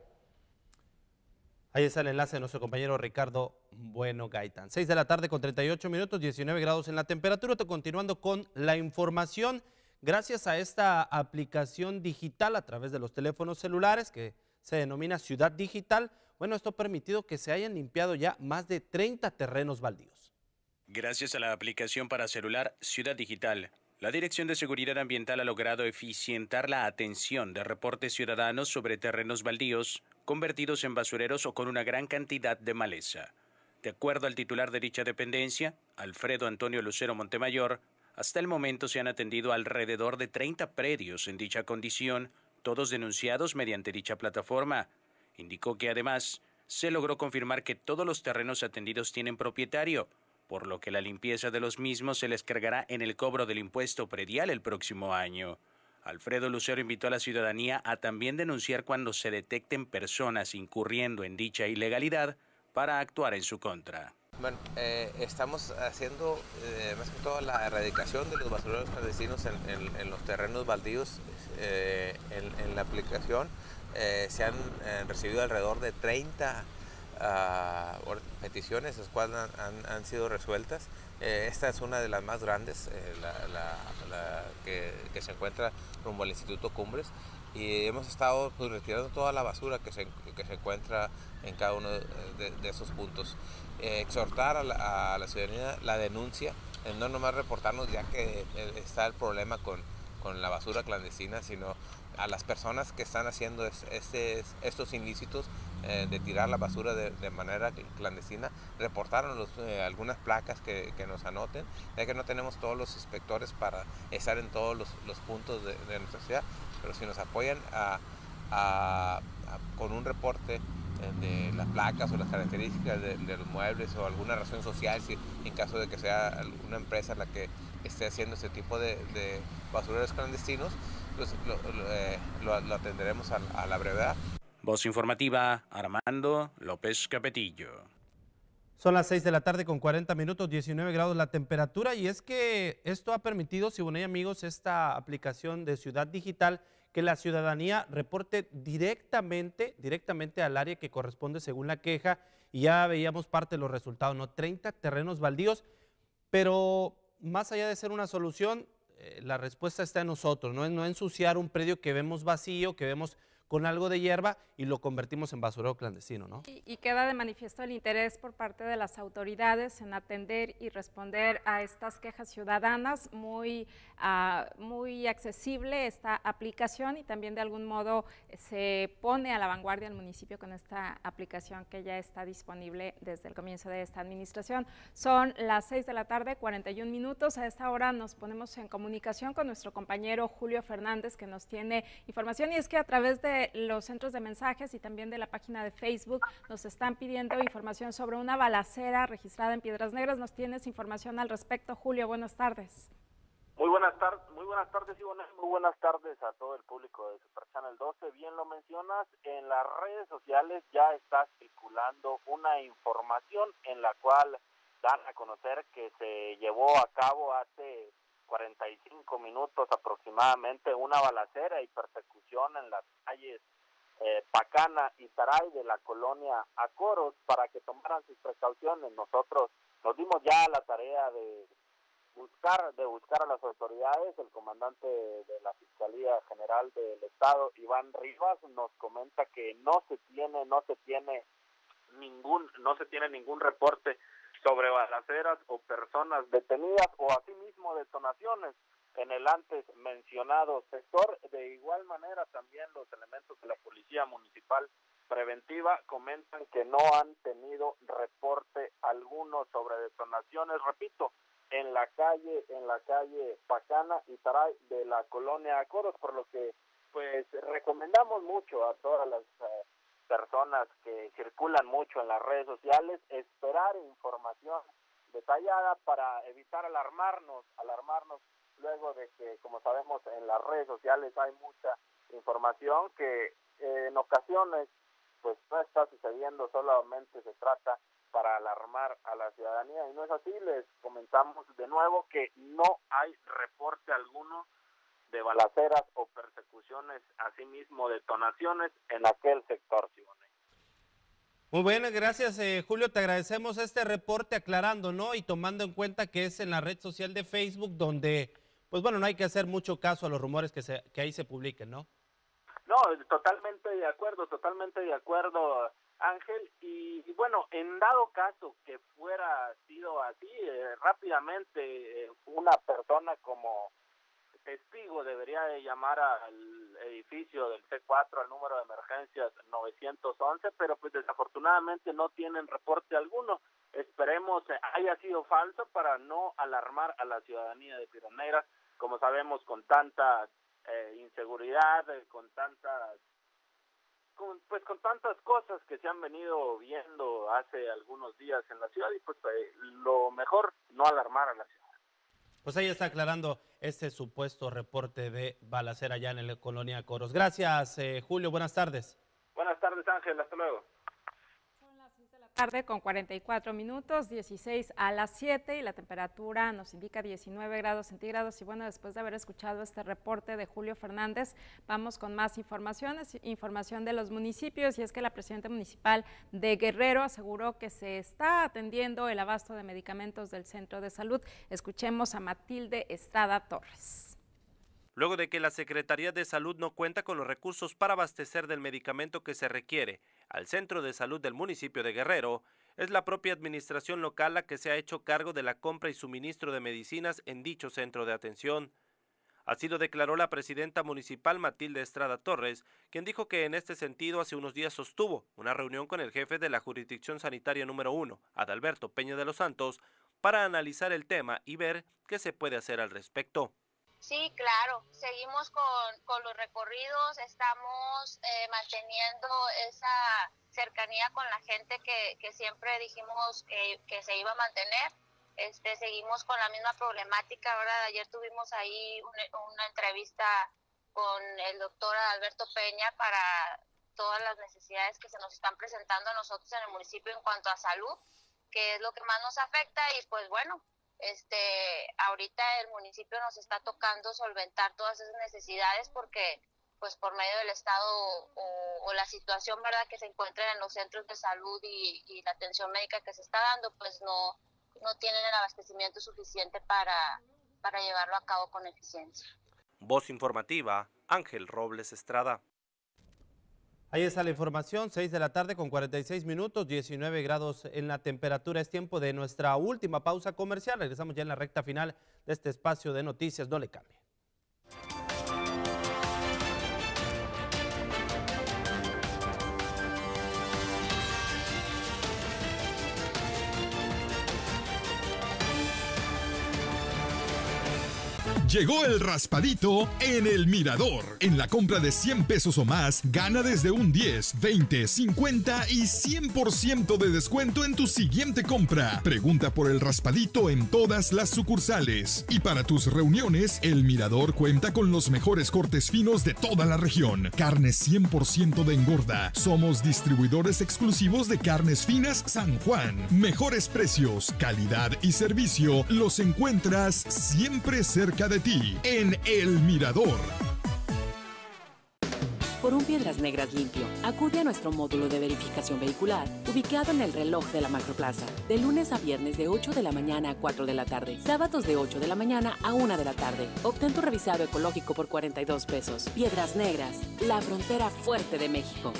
Ahí está el enlace de nuestro compañero Ricardo Bueno Gaitán. seis de la tarde con treinta y ocho minutos, diecinueve grados en la temperatura. Continuando con la información, gracias a esta aplicación digital a través de los teléfonos celulares que se denomina Ciudad Digital, bueno, esto ha permitido que se hayan limpiado ya más de treinta terrenos baldíos. Gracias a la aplicación para celular Ciudad Digital, la Dirección de Seguridad Ambiental ha logrado eficientar la atención de reportes ciudadanos sobre terrenos baldíos convertidos en basureros o con una gran cantidad de maleza. De acuerdo al titular de dicha dependencia, Alfredo Antonio Lucero Montemayor, hasta el momento se han atendido alrededor de treinta predios en dicha condición, todos denunciados mediante dicha plataforma. Indicó que además se logró confirmar que todos los terrenos atendidos tienen propietario, por lo que la limpieza de los mismos se les cargará en el cobro del impuesto predial el próximo año. Alfredo Lucero invitó a la ciudadanía a también denunciar cuando se detecten personas incurriendo en dicha ilegalidad para actuar en su contra. Bueno, eh, estamos haciendo eh, más que todo la erradicación de los basureros clandestinos en, en, en los terrenos baldíos. Eh, en, en la aplicación eh, se han eh, recibido alrededor de treinta Uh, peticiones, las cuales han, han, han sido resueltas. Eh, esta es una de las más grandes, eh, la, la, la que, que se encuentra rumbo al Instituto Cumbres, y hemos estado pues, retirando toda la basura que se, que se encuentra en cada uno de, de, de esos puntos. Eh, exhortar a la, a la ciudadanía la denuncia, eh, no nomás reportarnos ya que está el problema con, con la basura clandestina, sino a las personas que están haciendo este, estos ilícitos eh, de tirar la basura de, de manera clandestina, reportarnos eh, algunas placas que, que nos anoten, ya que no tenemos todos los inspectores para estar en todos los, los puntos de, de nuestra ciudad, pero si nos apoyan a, a, a, con un reporte de las placas o las características de, de los muebles o alguna razón social, si en caso de que sea alguna empresa la que esté haciendo este tipo de, de basureros clandestinos, pues lo, lo, eh, lo, lo atenderemos a, a la brevedad. Voz informativa, Armando López Capetillo. Son las seis de la tarde con cuarenta minutos, diecinueve grados la temperatura, y es que esto ha permitido, Siboney amigos, esta aplicación de Ciudad Digital, que la ciudadanía reporte directamente, directamente al área que corresponde según la queja, y ya veíamos parte de los resultados, ¿no? treinta terrenos baldíos, pero más allá de ser una solución, eh, la respuesta está en nosotros, ¿no? No ensuciar un predio que vemos vacío, que vemos con algo de hierba y lo convertimos en basurero clandestino, ¿no? Y, y queda de manifiesto el interés por parte de las autoridades en atender y responder a estas quejas ciudadanas, muy, uh, muy accesible esta aplicación, y también de algún modo se pone a la vanguardia el municipio con esta aplicación que ya está disponible desde el comienzo de esta administración. Son las seis de la tarde, cuarenta y un minutos. A esta hora nos ponemos en comunicación con nuestro compañero Julio Fernández, que nos tiene información, y es que a través de los centros de mensajes y también de la página de Facebook nos están pidiendo información sobre una balacera registrada en Piedras Negras. ¿Nos tienes información al respecto, Julio? Buenas tardes. Muy buenas tardes, muy buenas tardes, Ivonne. Muy buenas tardes a todo el público de Super Channel doce. Bien lo mencionas, en las redes sociales ya está circulando una información en la cual dan a conocer que se llevó a cabo hace cuarenta y cinco minutos aproximadamente una balacera y persecución en las calles eh, Pacana y Taray de la colonia Acoros para que tomaran sus precauciones. Nosotros nos dimos ya la tarea de buscar de buscar a las autoridades. El comandante de la Fiscalía General del Estado, Iván Rivas, nos comenta que no se tiene no se tiene ningún no se tiene ningún reporte sobre balaceras o personas detenidas o asimismo detonaciones en el antes mencionado sector. De igual manera, también los elementos de la Policía Municipal Preventiva comentan que no han tenido reporte alguno sobre detonaciones, repito, en la calle, en la calle Pacana y Taray de la colonia Acoros, por lo que pues recomendamos mucho a todas las eh, personas que circulan mucho en las redes sociales esperar información detallada para evitar alarmarnos, alarmarnos luego de que, como sabemos, en las redes sociales hay mucha información que eh, en ocasiones pues no está sucediendo, solamente se trata para alarmar a la ciudadanía, y no es así. Les comentamos de nuevo que no hay reporte alguno de balaceras o persecuciones, asimismo detonaciones en aquel sector, Simone. Muy bien, gracias eh, Julio, te agradecemos este reporte aclarando, ¿no? Y tomando en cuenta que es en la red social de Facebook donde, pues bueno, no hay que hacer mucho caso a los rumores que, se, que ahí se publiquen, ¿no? No, totalmente de acuerdo, totalmente de acuerdo, Ángel, y, y bueno, en dado caso que fuera sido así, eh, rápidamente eh, una persona como testigo debería de llamar al edificio del C cuatro, al número de emergencias novecientos once, pero pues desafortunadamente no tienen reporte alguno. Esperemos eh, haya sido falso para no alarmar a la ciudadanía de Piedras Negras, como sabemos, con tanta eh, inseguridad, eh, con tantas con, pues con tantas cosas que se han venido viendo hace algunos días en la ciudad, y pues eh, lo mejor no alarmar a la ciudad. Pues ahí está aclarando este supuesto reporte de balacera allá en la colonia Acoros. Gracias, eh, Julio. Buenas tardes. Buenas tardes, Ángel. Hasta luego. Tarde con cuarenta y cuatro minutos, dieciséis a las siete, y la temperatura nos indica diecinueve grados centígrados. Y bueno, después de haber escuchado este reporte de Julio Fernández, vamos con más informaciones, información de los municipios, y es que la presidenta municipal de Guerrero aseguró que se está atendiendo el abasto de medicamentos del centro de salud. Escuchemos a Matilde Estrada Torres. Luego de que la Secretaría de Salud no cuenta con los recursos para abastecer del medicamento que se requiere al centro de salud del municipio de Guerrero, es la propia administración local la que se ha hecho cargo de la compra y suministro de medicinas en dicho centro de atención. Así lo declaró la presidenta municipal Matilde Estrada Torres, quien dijo que en este sentido hace unos días sostuvo una reunión con el jefe de la jurisdicción sanitaria número uno, Adalberto Peña de los Santos, para analizar el tema y ver qué se puede hacer al respecto. Sí, claro, seguimos con, con los recorridos, estamos eh, manteniendo esa cercanía con la gente que, que siempre dijimos que, que se iba a mantener. Este, seguimos con la misma problemática. Ahora ayer tuvimos ahí una, una entrevista con el doctor Alberto Peña para todas las necesidades que se nos están presentando a nosotros en el municipio en cuanto a salud, que es lo que más nos afecta. Y pues bueno, este, ahorita el municipio nos está tocando solventar todas esas necesidades porque pues por medio del Estado o, o la situación, verdad, que se encuentran en los centros de salud y, y la atención médica que se está dando, pues no, no tienen el abastecimiento suficiente para, para llevarlo a cabo con eficiencia. Voz informativa, Ángel Robles Estrada. Ahí está la información, seis de la tarde con cuarenta y seis minutos, diecinueve grados en la temperatura. Es tiempo de nuestra última pausa comercial. Regresamos ya en la recta final de este espacio de noticias. No le cambie. Llegó el raspadito en El Mirador. En la compra de cien pesos o más, gana desde un diez, veinte, cincuenta y cien por ciento de descuento en tu siguiente compra. Pregunta por el raspadito en todas las sucursales. Y para tus reuniones, El Mirador cuenta con los mejores cortes finos de toda la región. Carne cien por ciento de engorda. Somos distribuidores exclusivos de Carnes Finas San Juan. Mejores precios, calidad y servicio los encuentras siempre cerca de ti en El Mirador. Por un Piedras Negras limpio, acude a nuestro módulo de verificación vehicular, ubicado en el reloj de la Macroplaza, de lunes a viernes de ocho de la mañana a cuatro de la tarde, sábados de ocho de la mañana a una de la tarde. Obtén tu revisado ecológico por cuarenta y dos pesos. Piedras Negras, la frontera fuerte de México.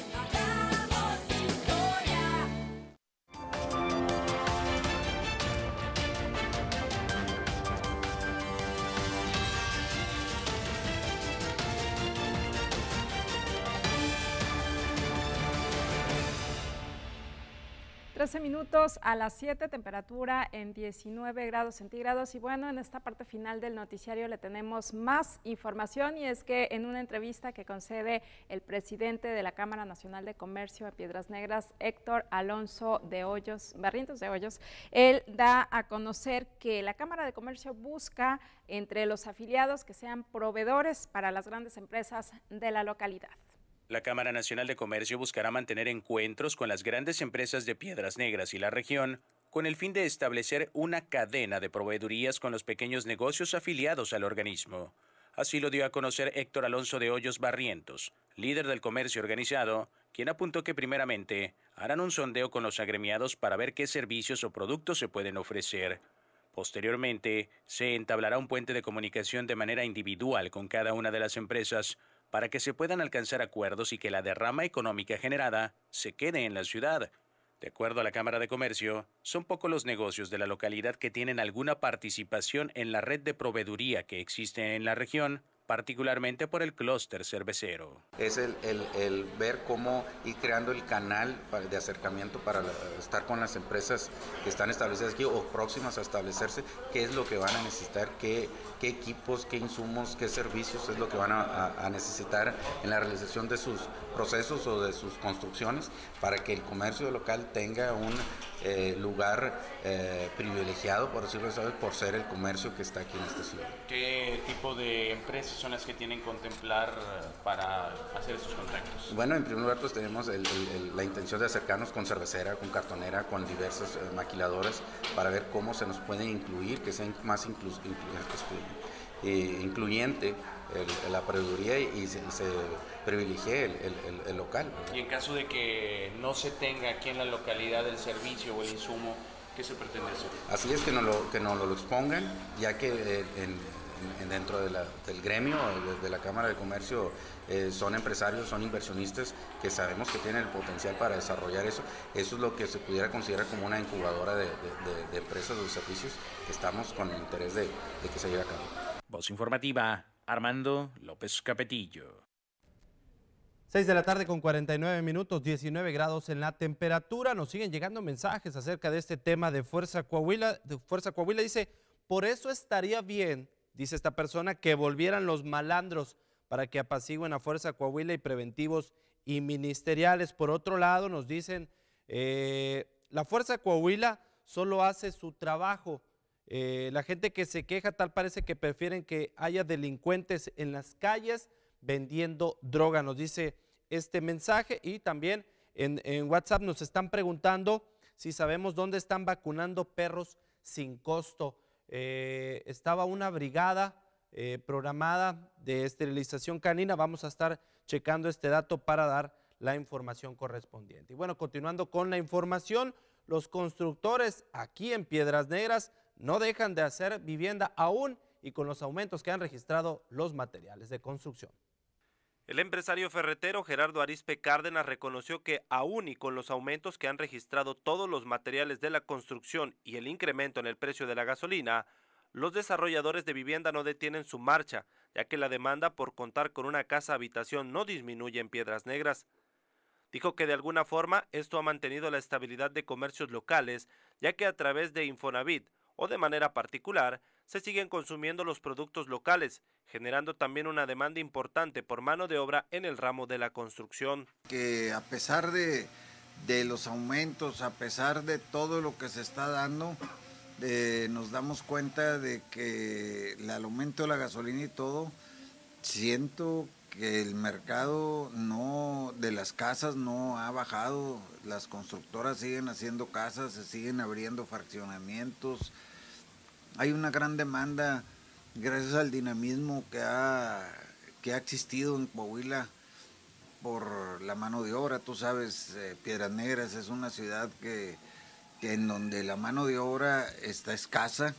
trece minutos a las siete, temperatura en diecinueve grados centígrados. Y bueno, en esta parte final del noticiario le tenemos más información, y es que en una entrevista que concede el presidente de la Cámara Nacional de Comercio de Piedras Negras, Héctor Alonso de Hoyos, Barrientos de Hoyos, él da a conocer que la Cámara de Comercio busca entre los afiliados que sean proveedores para las grandes empresas de la localidad. La Cámara Nacional de Comercio buscará mantener encuentros con las grandes empresas de Piedras Negras y la región con el fin de establecer una cadena de proveedurías con los pequeños negocios afiliados al organismo. Así lo dio a conocer Héctor Alonso de Hoyos Barrientos, líder del comercio organizado, quien apuntó que primeramente harán un sondeo con los agremiados para ver qué servicios o productos se pueden ofrecer. Posteriormente, se entablará un puente de comunicación de manera individual con cada una de las empresas para que se puedan alcanzar acuerdos y que la derrama económica generada se quede en la ciudad. De acuerdo a la Cámara de Comercio, son pocos los negocios de la localidad que tienen alguna participación en la red de proveeduría que existe en la región, particularmente por el clúster cervecero. Es el, el, el ver cómo ir creando el canal de acercamiento para estar con las empresas que están establecidas aquí o próximas a establecerse, qué es lo que van a necesitar, qué, qué equipos, qué insumos, qué servicios es lo que van a, a necesitar en la realización de sus procesos o de sus construcciones, para que el comercio local tenga un eh, lugar eh, privilegiado, por decirlo así, por ser el comercio que está aquí en esta ciudad. ¿Qué tipo de empresas son las que tienen contemplar para hacer estos contactos? Bueno, en primer lugar, pues tenemos el, el, el, la intención de acercarnos con cervecera, con cartonera, con diversas eh, maquiladoras, para ver cómo se nos puede incluir, que sea más inclu, inclu, eh, incluyente el, la proveeduría y se, y se privilegie el, el, el, el local, ¿verdad? Y en caso de que no se tenga aquí en la localidad el servicio o el insumo, ¿qué se pretende hacer? Así es, que nos lo, que nos lo expongan, ya que eh, en, en, dentro de la, del gremio, de, de la Cámara de Comercio, eh, son empresarios, son inversionistas que sabemos que tienen el potencial para desarrollar eso. Eso es lo que se pudiera considerar como una incubadora de, de, de, de empresas o de servicios que estamos con el interés de, de que se lleve a cabo. Voz informativa, Armando López Capetillo. seis de la tarde con cuarenta y nueve minutos, diecinueve grados en la temperatura. Nos siguen llegando mensajes acerca de este tema de Fuerza Coahuila. De Fuerza Coahuila dice, por eso estaría bien, dice esta persona, que volvieran los malandros para que apacigüen a Fuerza Coahuila y preventivos y ministeriales. Por otro lado, nos dicen, eh, la Fuerza Coahuila solo hace su trabajo. Eh, la gente que se queja tal parece que prefieren que haya delincuentes en las calles vendiendo droga, nos dice este mensaje. Y también en, en WhatsApp nos están preguntando si sabemos dónde están vacunando perros sin costo. Eh, estaba una brigada eh, programada de esterilización canina, vamos a estar checando este dato para dar la información correspondiente. Y bueno, continuando con la información, los constructores aquí en Piedras Negras no dejan de hacer vivienda aún y con los aumentos que han registrado los materiales de construcción. El empresario ferretero Gerardo Arizpe Cárdenas reconoció que aún y con los aumentos que han registrado todos los materiales de la construcción y el incremento en el precio de la gasolina, los desarrolladores de vivienda no detienen su marcha, ya que la demanda por contar con una casa habitación no disminuye en Piedras Negras. Dijo que de alguna forma esto ha mantenido la estabilidad de comercios locales, ya que a través de Infonavit o de manera particular se siguen consumiendo los productos locales, generando también una demanda importante por mano de obra en el ramo de la construcción. Que a pesar de, de los aumentos, a pesar de todo lo que se está dando, eh, nos damos cuenta de que el aumento de la gasolina y todo, siento que el mercado no de las casas no ha bajado, las constructoras siguen haciendo casas, se siguen abriendo fraccionamientos. Hay una gran demanda gracias al dinamismo que ha, que ha existido en Coahuila por la mano de obra. Tú sabes, eh, Piedras Negras es una ciudad que, que en donde la mano de obra está escasa.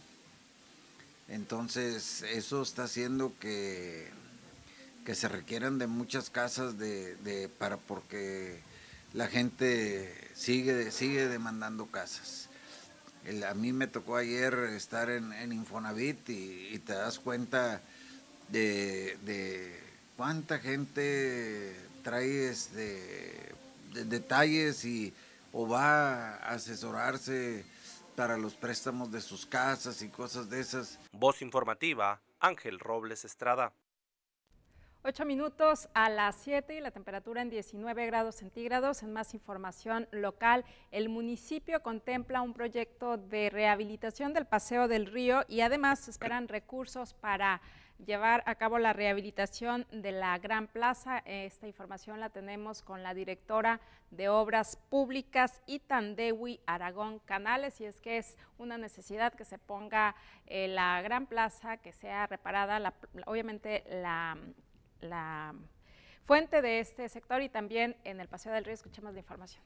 Entonces eso está haciendo que, que se requieran de muchas casas de, de, para, porque la gente sigue, sigue demandando casas. El, a mí me tocó ayer estar en, en Infonavit y, y te das cuenta de, de cuánta gente trae este, de, detalles y o va a asesorarse para los préstamos de sus casas y cosas de esas. Voz informativa, Ángel Robles Estrada. Ocho minutos a las siete y la temperatura en diecinueve grados centígrados. En más información local, el municipio contempla un proyecto de rehabilitación del Paseo del Río y además esperan recursos para llevar a cabo la rehabilitación de la Gran Plaza. Esta información la tenemos con la directora de Obras Públicas, Itandewi Aragón Canales, y es que es una necesidad que se ponga eh, la Gran Plaza, que sea reparada, la, obviamente la... la fuente de este sector y también en el Paseo del Río. Escuchemos la información.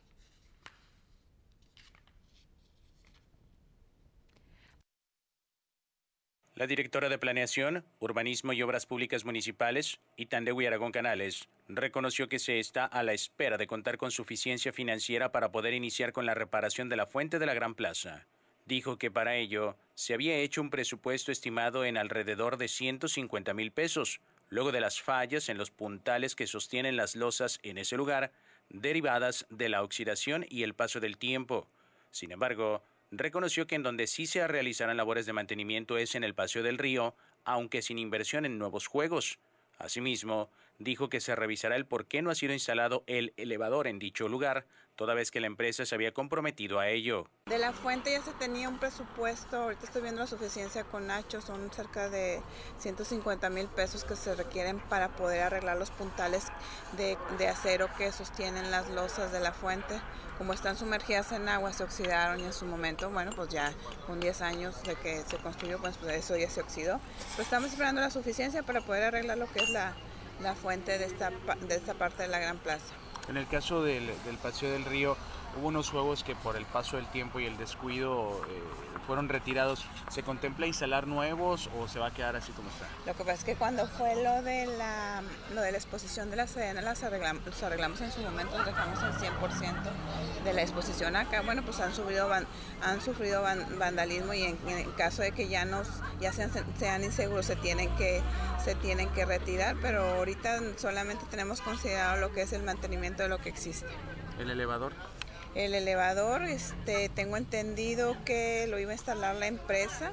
La directora de Planeación, Urbanismo y Obras Públicas Municipales, Itandewi Aragón Canales, reconoció que se está a la espera de contar con suficiencia financiera para poder iniciar con la reparación de la fuente de la Gran Plaza. Dijo que para ello se había hecho un presupuesto estimado en alrededor de ciento cincuenta mil pesos, luego de las fallas en los puntales que sostienen las losas en ese lugar, derivadas de la oxidación y el paso del tiempo. Sin embargo, reconoció que en donde sí se realizarán labores de mantenimiento es en el Paseo del Río, aunque sin inversión en nuevos juegos. Asimismo, dijo que se revisará el por qué no ha sido instalado el elevador en dicho lugar, toda vez que la empresa se había comprometido a ello. De la fuente ya se tenía un presupuesto, ahorita estoy viendo la suficiencia con Nacho, son cerca de ciento cincuenta mil pesos que se requieren para poder arreglar los puntales de, de acero que sostienen las losas de la fuente. Como están sumergidas en agua, se oxidaron y en su momento, bueno, pues ya con diez años de que se construyó, pues, pues eso ya se oxidó. Pero estamos esperando la suficiencia para poder arreglar lo que es la, la fuente de esta, de esta parte de la Gran Plaza. En el caso del, del Paseo del Río, hubo unos juegos que por el paso del tiempo y el descuido eh, fueron retirados. ¿Se contempla instalar nuevos o se va a quedar así como está? Lo que pasa es que cuando fue lo de la, lo de la exposición de la Sedena, las arreglamos, los arreglamos en su momento, los dejamos el cien por ciento de la exposición acá. Bueno, pues han sufrido, van, han sufrido van, vandalismo y en, en caso de que ya, nos, ya sean, sean inseguros se tienen, que, se tienen que retirar, pero ahorita solamente tenemos considerado lo que es el mantenimiento de lo que existe. ¿El elevador? El elevador, este, tengo entendido que lo iba a instalar la empresa.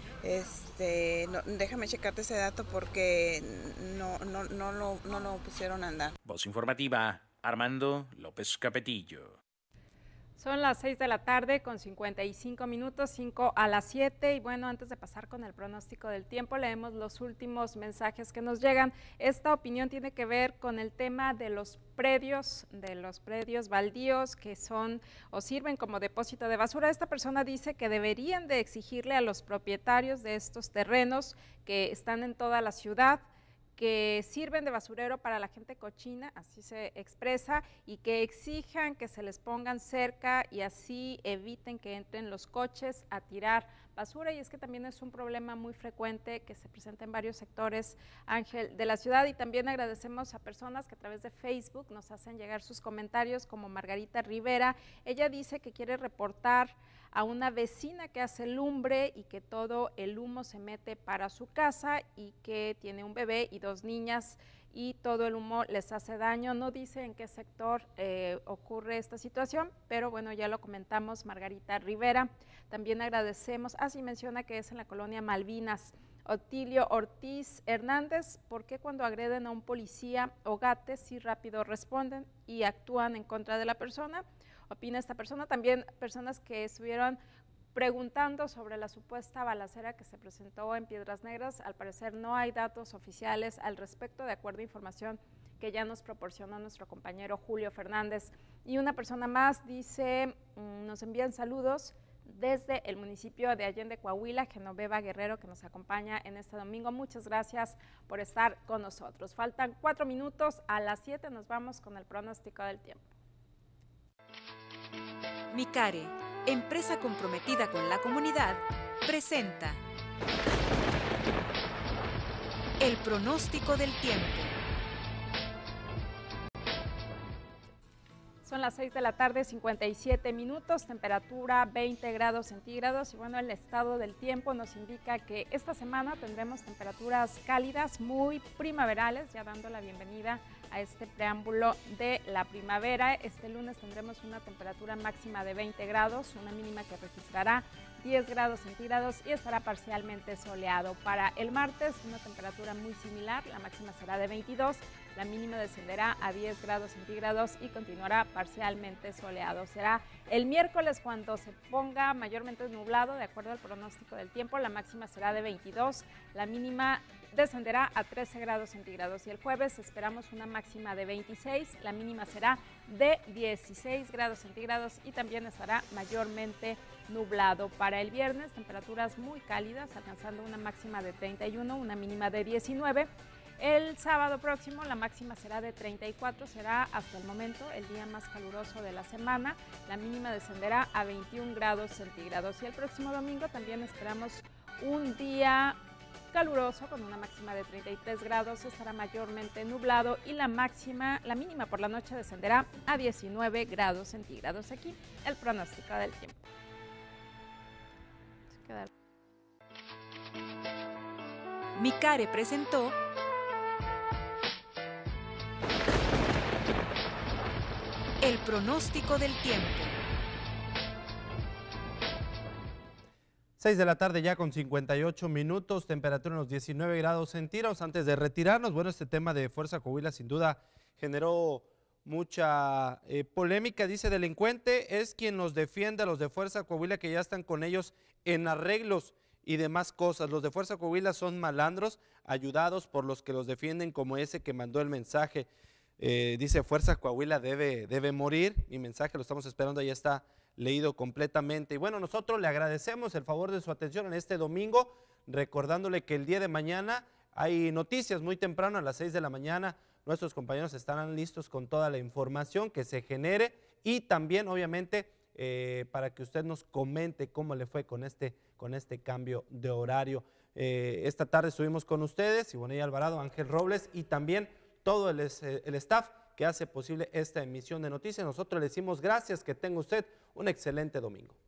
Este, no, déjame checarte ese dato porque no, no, no, lo, no lo pusieron a andar. Voz informativa, Armando López Capetillo. Son las seis de la tarde con cincuenta y cinco minutos, cinco a las siete. Y bueno, antes de pasar con el pronóstico del tiempo, leemos los últimos mensajes que nos llegan. Esta opinión tiene que ver con el tema de los predios, de los predios baldíos que son o sirven como depósito de basura. Esta persona dice que deberían de exigirle a los propietarios de estos terrenos que están en toda la ciudad, que sirven de basurero para la gente cochina, así se expresa, y que exijan que se les pongan cerca y así eviten que entren los coches a tirar basura. Y es que también es un problema muy frecuente que se presenta en varios sectores, Ángel, de la ciudad. Y también agradecemos a personas que a través de Facebook nos hacen llegar sus comentarios, como Margarita Rivera. Ella dice que quiere reportar a una vecina que hace lumbre y que todo el humo se mete para su casa y que tiene un bebé y dos niñas y todo el humo les hace daño. No dice en qué sector eh, ocurre esta situación, pero bueno, ya lo comentamos, Margarita Rivera. También agradecemos, así ah, menciona que es en la colonia Malvinas. Otilio Ortiz Hernández, ¿por qué cuando agreden a un policía o gates sí rápido responden y actúan en contra de la persona? Opina esta persona. También personas que estuvieron preguntando sobre la supuesta balacera que se presentó en Piedras Negras. Al parecer no hay datos oficiales al respecto, de acuerdo a información que ya nos proporcionó nuestro compañero Julio Fernández. Y una persona más dice, nos envían saludos desde el municipio de Allende, Coahuila, Genoveva Guerrero, que nos acompaña en este domingo. Muchas gracias por estar con nosotros. Faltan cuatro minutos, a las siete nos vamos con el pronóstico del tiempo. Micare, empresa comprometida con la comunidad, presenta el pronóstico del tiempo. Son las seis de la tarde, cincuenta y siete minutos, temperatura veinte grados centígrados y bueno, el estado del tiempo nos indica que esta semana tendremos temperaturas cálidas, muy primaverales, ya dando la bienvenida a este preámbulo de la primavera. Este lunes tendremos una temperatura máxima de veinte grados, una mínima que registrará diez grados centígrados y estará parcialmente soleado. Para el martes, una temperatura muy similar, la máxima será de veintidós, la mínima descenderá a diez grados centígrados y continuará parcialmente soleado. Será el miércoles cuando se ponga mayormente nublado, de acuerdo al pronóstico del tiempo, la máxima será de veintidós, la mínima descenderá a trece grados centígrados y el jueves esperamos una máxima de veintiséis, la mínima será de dieciséis grados centígrados y también estará mayormente nublado. Para el viernes, temperaturas muy cálidas, alcanzando una máxima de treinta y uno, una mínima de diecinueve. El sábado próximo la máxima será de treinta y cuatro, será hasta el momento el día más caluroso de la semana, la mínima descenderá a veintiún grados centígrados y el próximo domingo también esperamos un día caluroso con una máxima de treinta y tres grados, estará mayormente nublado y la máxima, la mínima por la noche descenderá a diecinueve grados centígrados. Aquí el pronóstico del tiempo. Micare presentó el pronóstico del tiempo. seis de la tarde ya con cincuenta y ocho minutos, temperatura en los diecinueve grados centígrados. Antes de retirarnos, bueno, este tema de Fuerza Coahuila sin duda generó mucha eh, polémica. Dice, delincuente es quien nos defiende a los de Fuerza Coahuila, que ya están con ellos en arreglos y demás cosas. Los de Fuerza Coahuila son malandros ayudados por los que los defienden, como ese que mandó el mensaje. Eh, dice, Fuerza Coahuila debe, debe morir. Mi mensaje lo estamos esperando, ya está leído completamente. Y bueno, nosotros le agradecemos el favor de su atención en este domingo, recordándole que el día de mañana hay noticias muy temprano, a las seis de la mañana. Nuestros compañeros estarán listos con toda la información que se genere y también, obviamente, eh, para que usted nos comente cómo le fue con este, con este cambio de horario. Eh, esta tarde estuvimos con ustedes, Ivonne Alvarado, Ángel Robles y también todo el, el staff que hace posible esta emisión de noticias. Nosotros le decimos gracias, que tenga usted un excelente domingo.